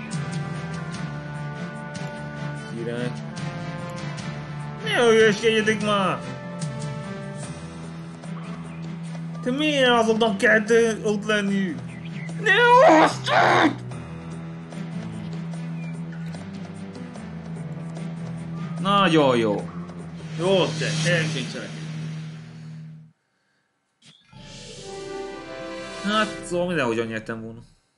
király. Ne hülyeskedjetek már! Te miért azoknak kell ott lenniük? Ne osztjuk! Nagyon jó. Jó te, elsincsenek. Hát, szóval mindenhogyan nyertem volna.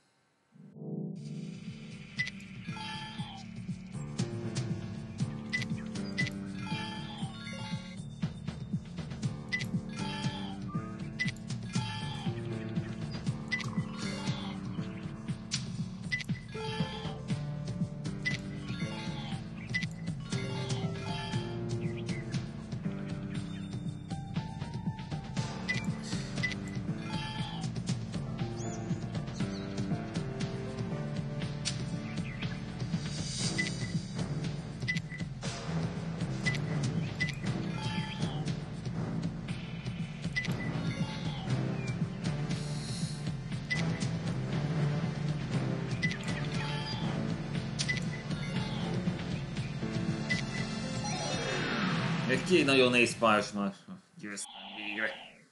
Egy két nagyon néz páros már. Győztem végre.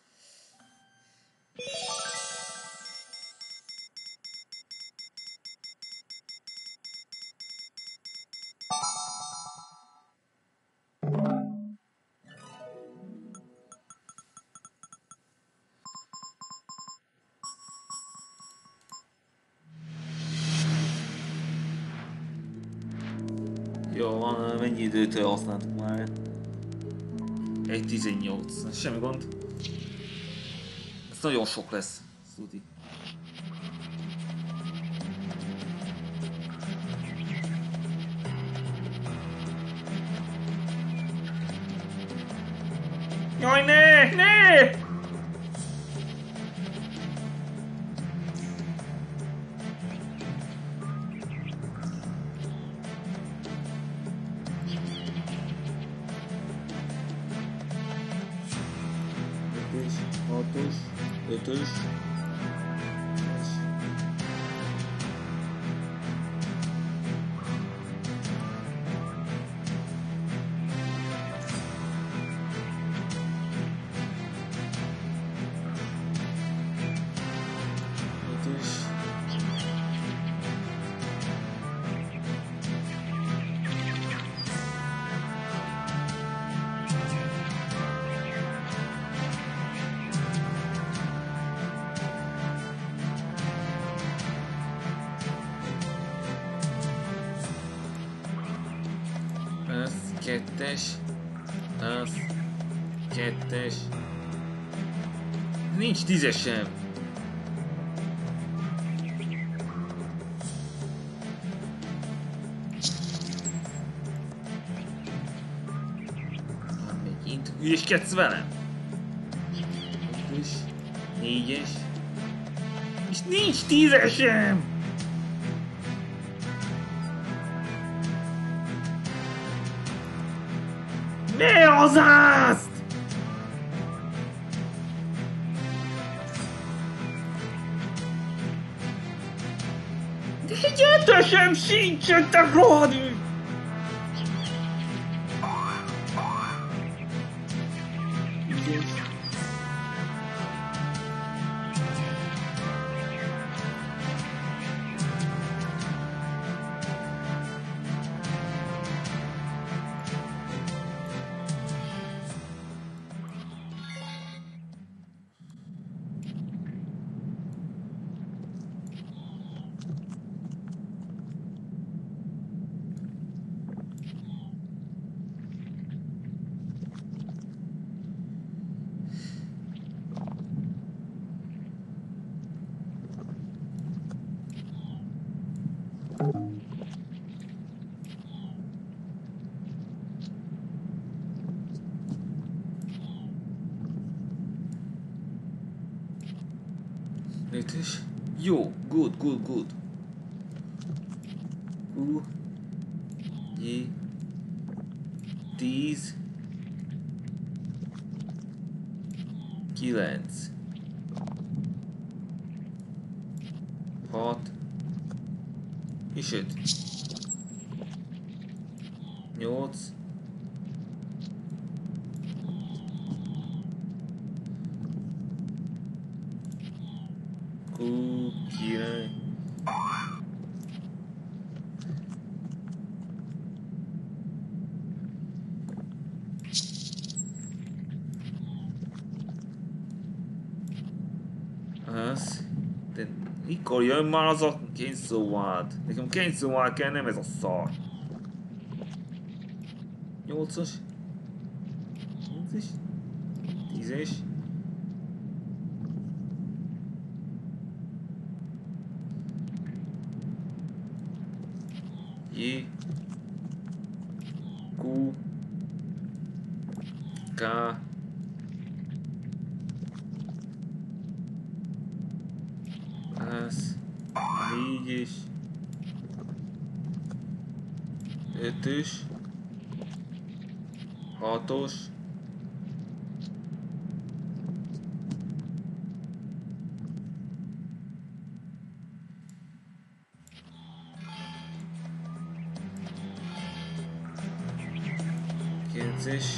Jó van, mennyi időt használtuk már? egy tizennyolc, semmi gond. Ez nagyon sok lesz, Szudi. Jaj, ne! Ne! Hatos, ötös, kettes, az, kettes, nincs tízes sem. Megint hülyeskedsz velem? ötös, négyes, és nincs tízes sem! Mi az azt? De egy ötösem sincsen, te rohadű! Ötös. Jó, good, good, good. Q. J. Tíz. Kilenc. Hat. És öt. Nyolc. Kú, király. Az. De mikor jön már az a kényszóvád? Nekem kényszóvád kell, nem ez a szar. Nyolcas. Nyolcas. Tízes. J. Q. K. Az. Négyes. Ötös. Hatos. Kilences.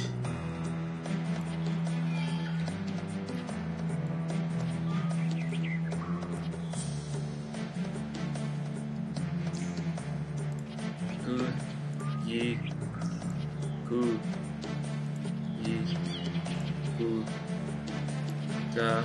Q. J. Q. J. Q. K.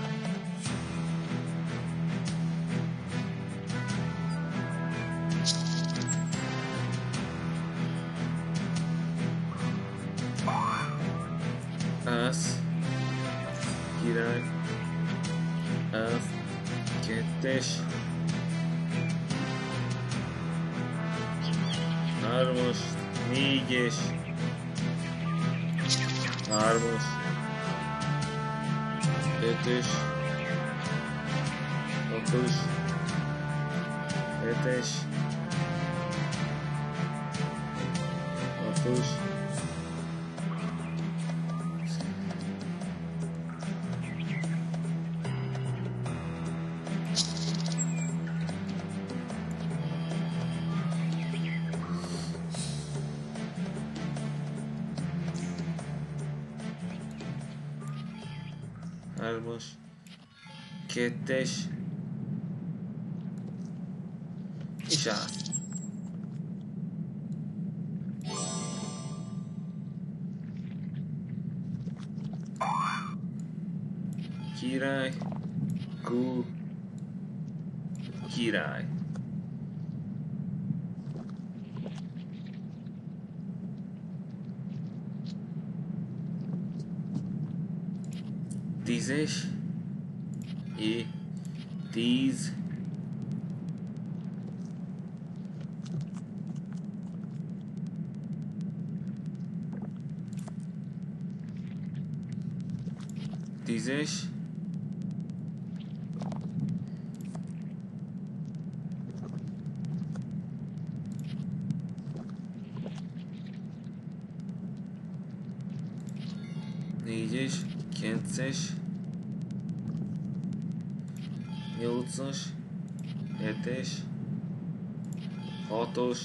Az. Király. Az. Kettes. Hármas. Négyes. Hármas. Ötös. Hatos. Hetes. Hatos. Hármas, kettes, és át. Király, Q, király. Tízes, é, tíz, tízes, négyes, kilences, nyolcas, hetes, hatos,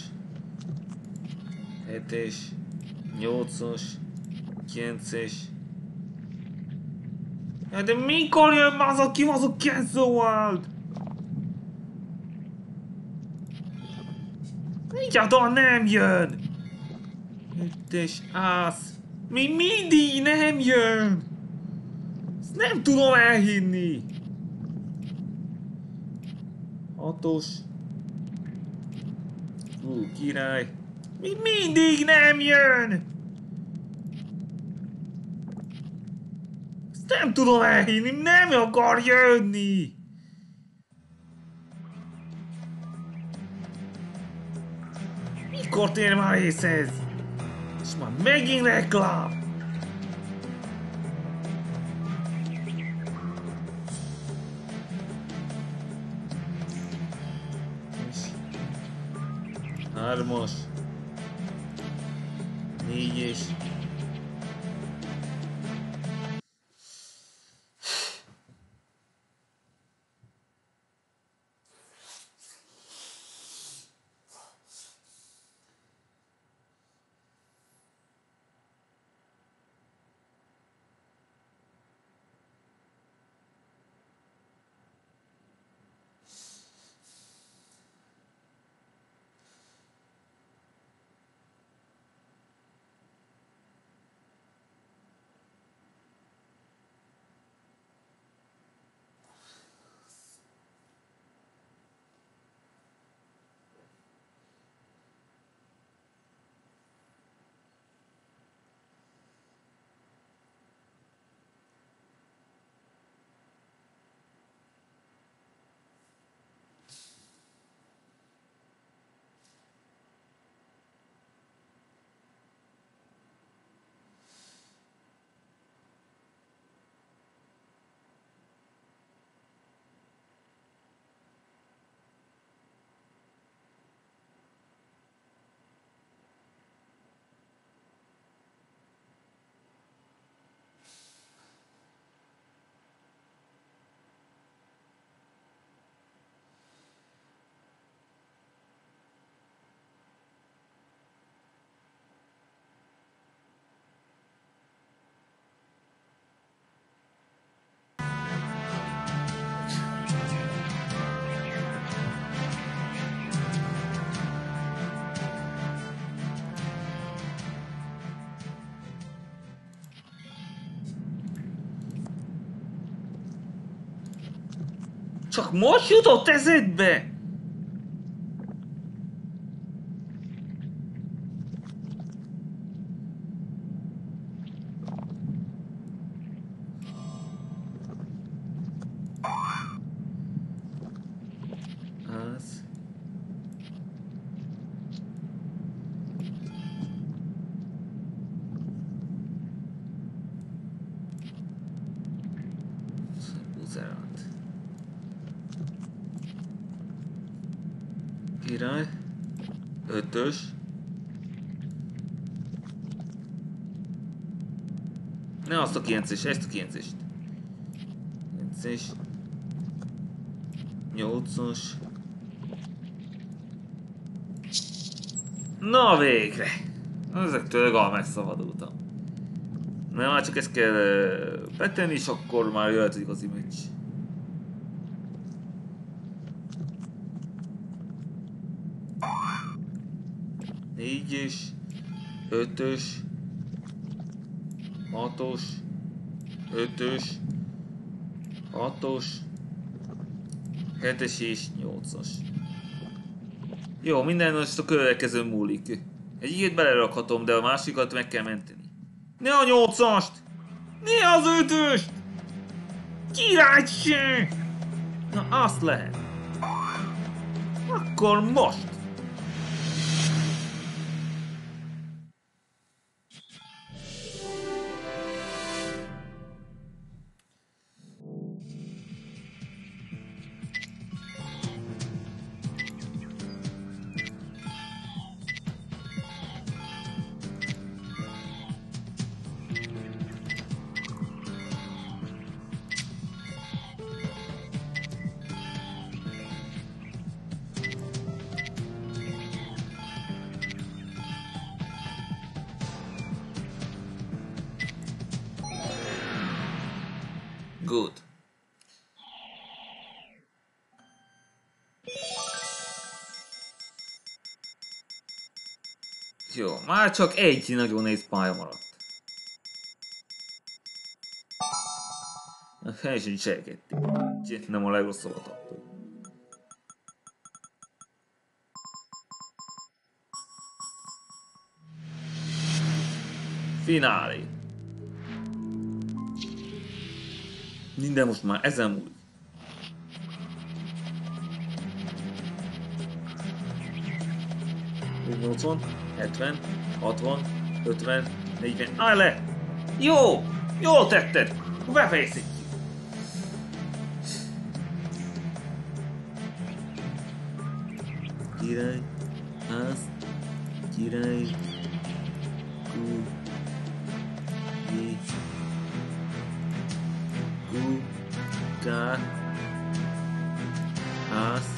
hetes, nyolcas, kilences. De mikor jön már az a kibaszott Cancel World? Egyáltalán nem jön! Ötös ász. Mi mindig nem jön! Ezt nem tudom elhinni! Hatos. Hú, király. Mi mindig nem jön! Ezt nem tudom elhinni, nem akar jönni! Mikor tér már észre ez? És már megint reklám! Hármas. Négyes. Csak most jutott eszedbe? Az. Buzerát. Király. Ötös. Ne azt a kilences, ezt a kilencest. kilences. nyolcas. Na végre! Ezektől legalább megszabadultam. Na már csak ezt kell betenni, és akkor már jöhet az igazi meccs. négyes, ötös, hatos, ötös, hatos, hetes és nyolcas. Jó, minden most a következő múlik. Egyiket belerakhatom, de a másikat meg kell menteni. Ne a nyolcast! Ne az ötöst! Királyság! Na azt lehet. Akkor most! Good. Jó, már csak egy nagyon nehéz pálya maradt. Helyesen cselkedték. Nem a legrosszabbat adtuk. Finálé. Minden most már ezen múlik. nyolcvan, hetven, hatvan, ötven, negyven, állj le! Jó! Jól tetted! Befejezzük! Király, az, király, Q, J, Q, K, ász,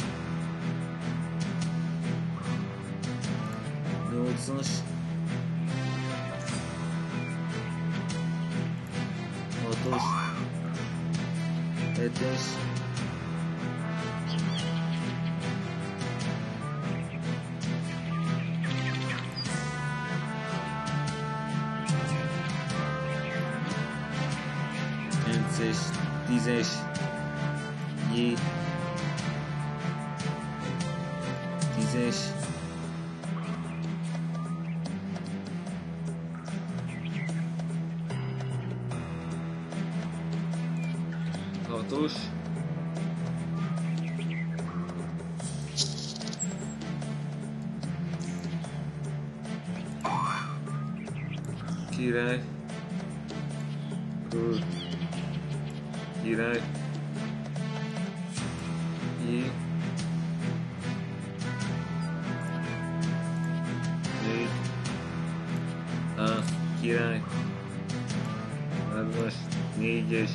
nyolcas, hatos, hetes, kilences, tízes, J, tízes, hatos, király, Kör, király, J, négy, ász, király, hármas, négyes,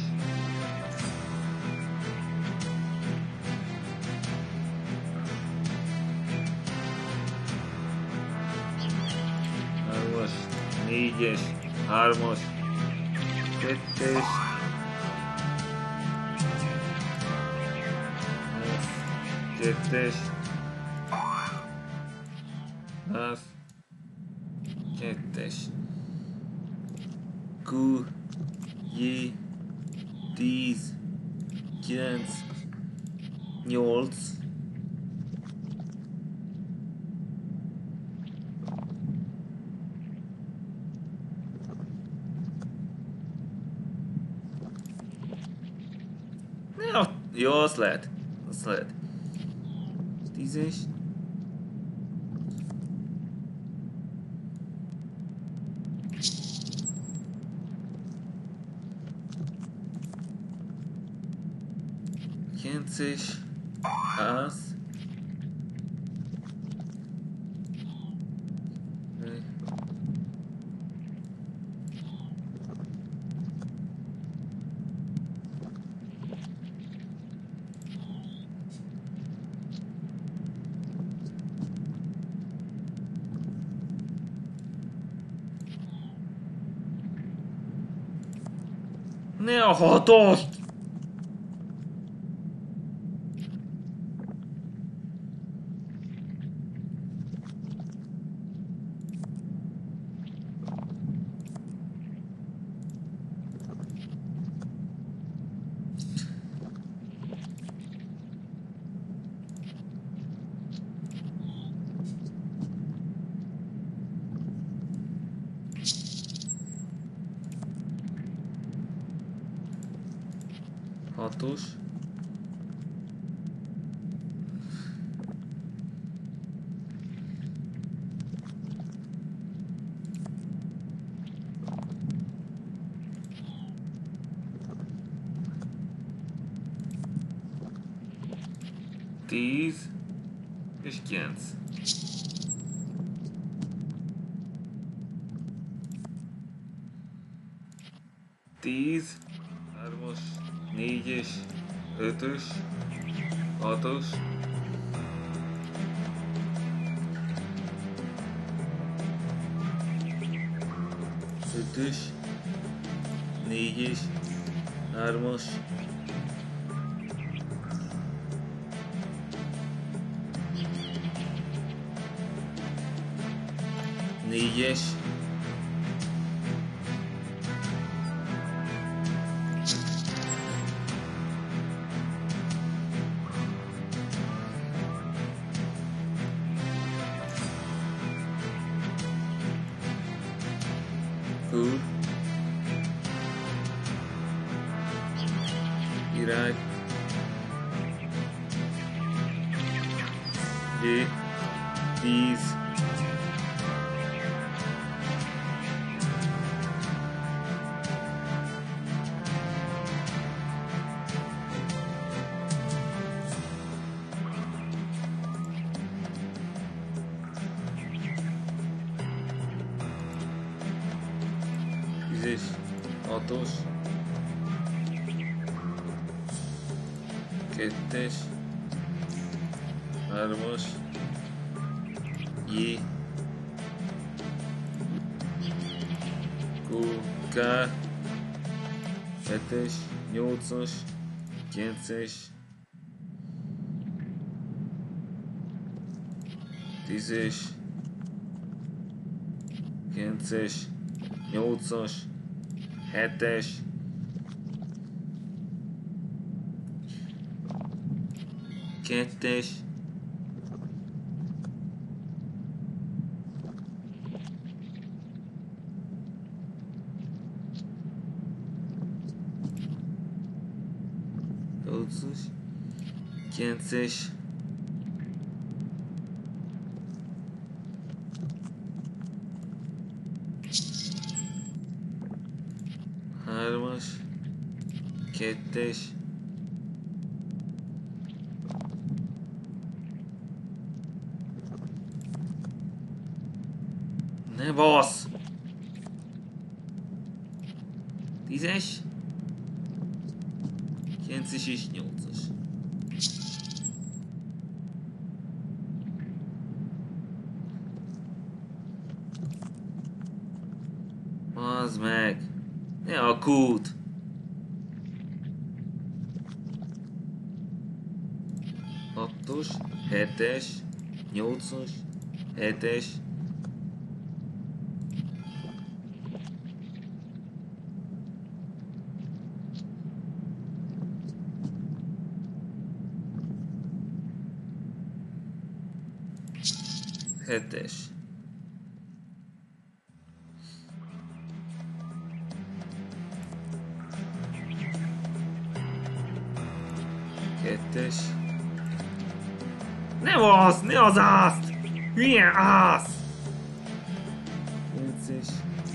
hármas, négyes, hármas, kettes, kettes, ász, kettes, Q, J, tíz, kilenc, nyolc, ja, jó, azt lehet, azt lehet, tízes, kilences, ász, ne a hatost! Hatos, tíz és kilenc. tíz, hármas, négyes, ötös, hatos, ötös, négyes, hármas, négyes, Q, király, J, tíz, tízes, hatos, kettes, hármas, J, Q, K, hetes, nyolcas, kilences, tízes, kilences, nyolcas, hetes, kettes, nyolcas, kilences, hármas, kettes, ne basz! Tízes, kilences és nyolcas. Bazd meg! Ne a kút! Hatos, hetes, nyolcas, hetes, hetes. Kettes. Ne az! Ne az azt! Milyen ász! Nyolcas.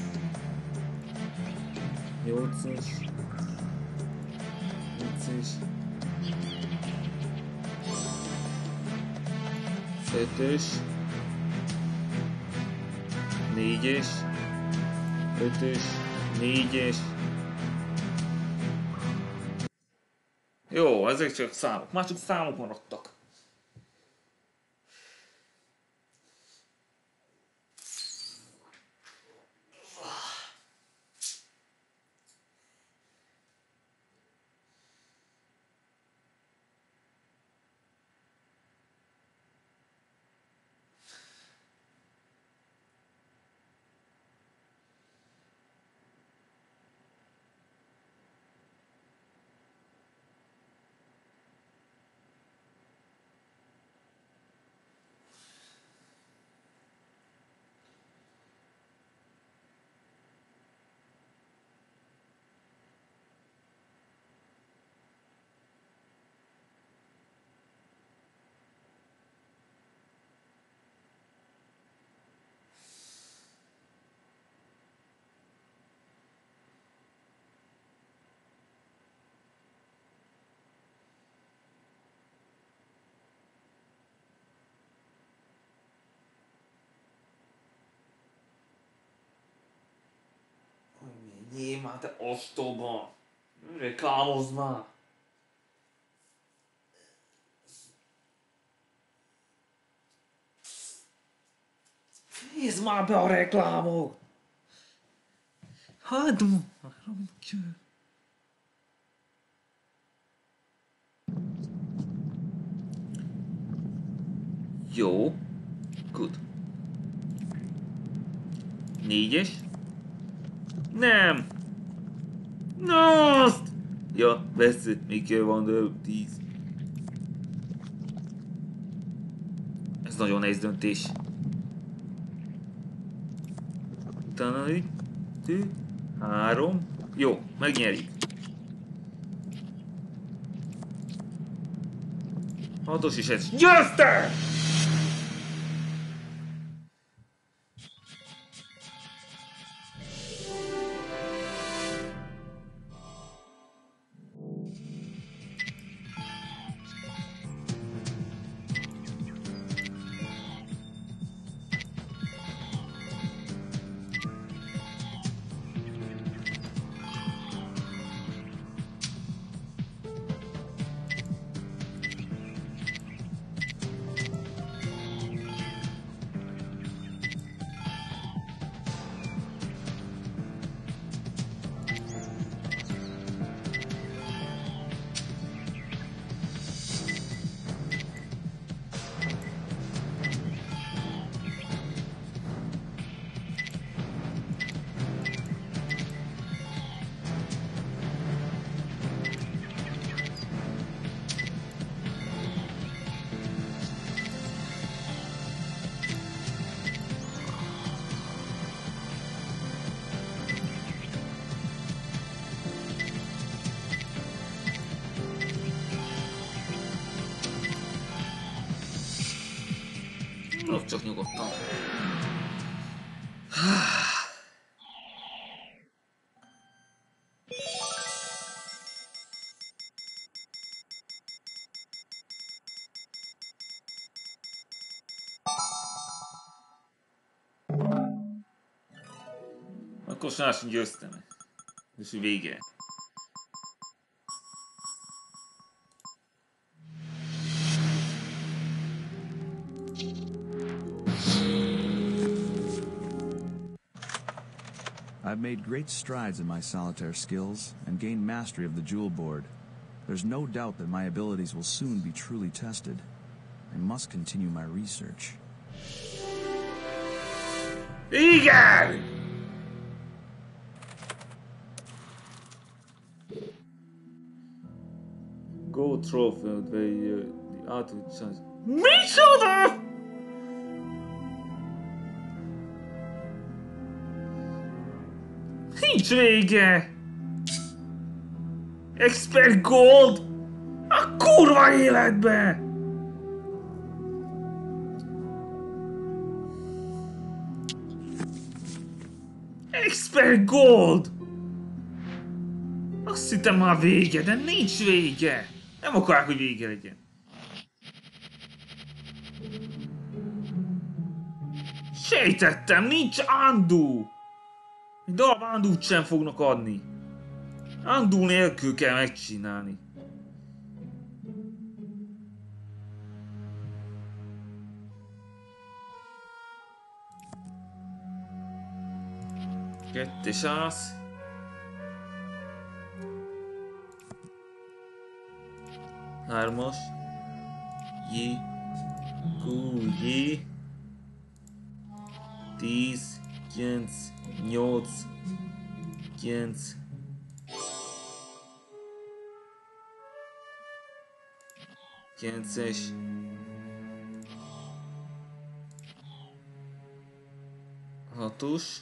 Nyolcas. Nyolcas. Ötös. Négyes. Ötös. Négyes. Jó, ezek csak számok. Már csak számok maradtak. Menjél már, te ostoba! Reklámozz már! Nézd már be a reklámot! Hát, jó. Good. Négyes. Nem! Na azt! Ja, vesző, még kell van, de tíz. Ez nagyon nehéz döntés. Utána itt, három. Jó, megnyerik. Hatos is ez. Győzte! csak nyugodtan. Akkor sajnos győztem. És vége. I've made great strides in my solitaire skills and gained mastery of the jewel board. There's no doubt that my abilities will soon be truly tested. I must continue my research. Igen! Gold trophy, the the outfit chance. Micsoda! Nincs vége! Expert Gold! A kurva életbe! Expert Gold! Azt hittem már vége, de nincs vége! Nem akarják, hogy vége legyen. Sejtettem, nincs undo! Egy darab undo-t sem fognak adni. Undo nélkül kell megcsinálni. Kettes ász. Hármas. J. Q. J. Tíz. Kilenc. Nyolc. Kilenc. Kilences. Hatos.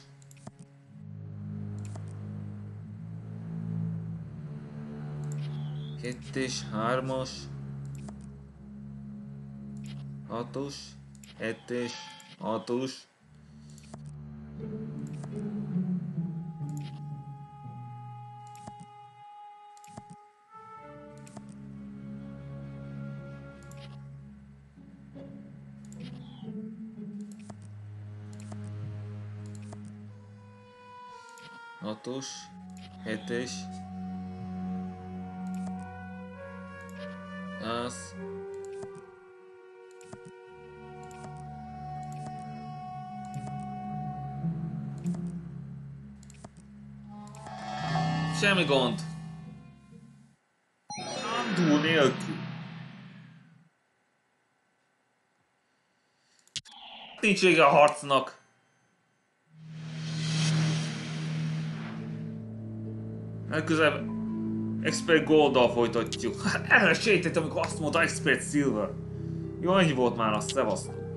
Kettes, hármas, hatos, hetes, hatos. Hatos, hetes. Az. Semmi gond. Undo nélkül. Nincs vége a harcnak. Legközelebb Expert Golddal folytatjuk. Hát erre sejtettem, amikor azt mondta Expert Silver. Jó, ennyi volt már, azt szevasztok.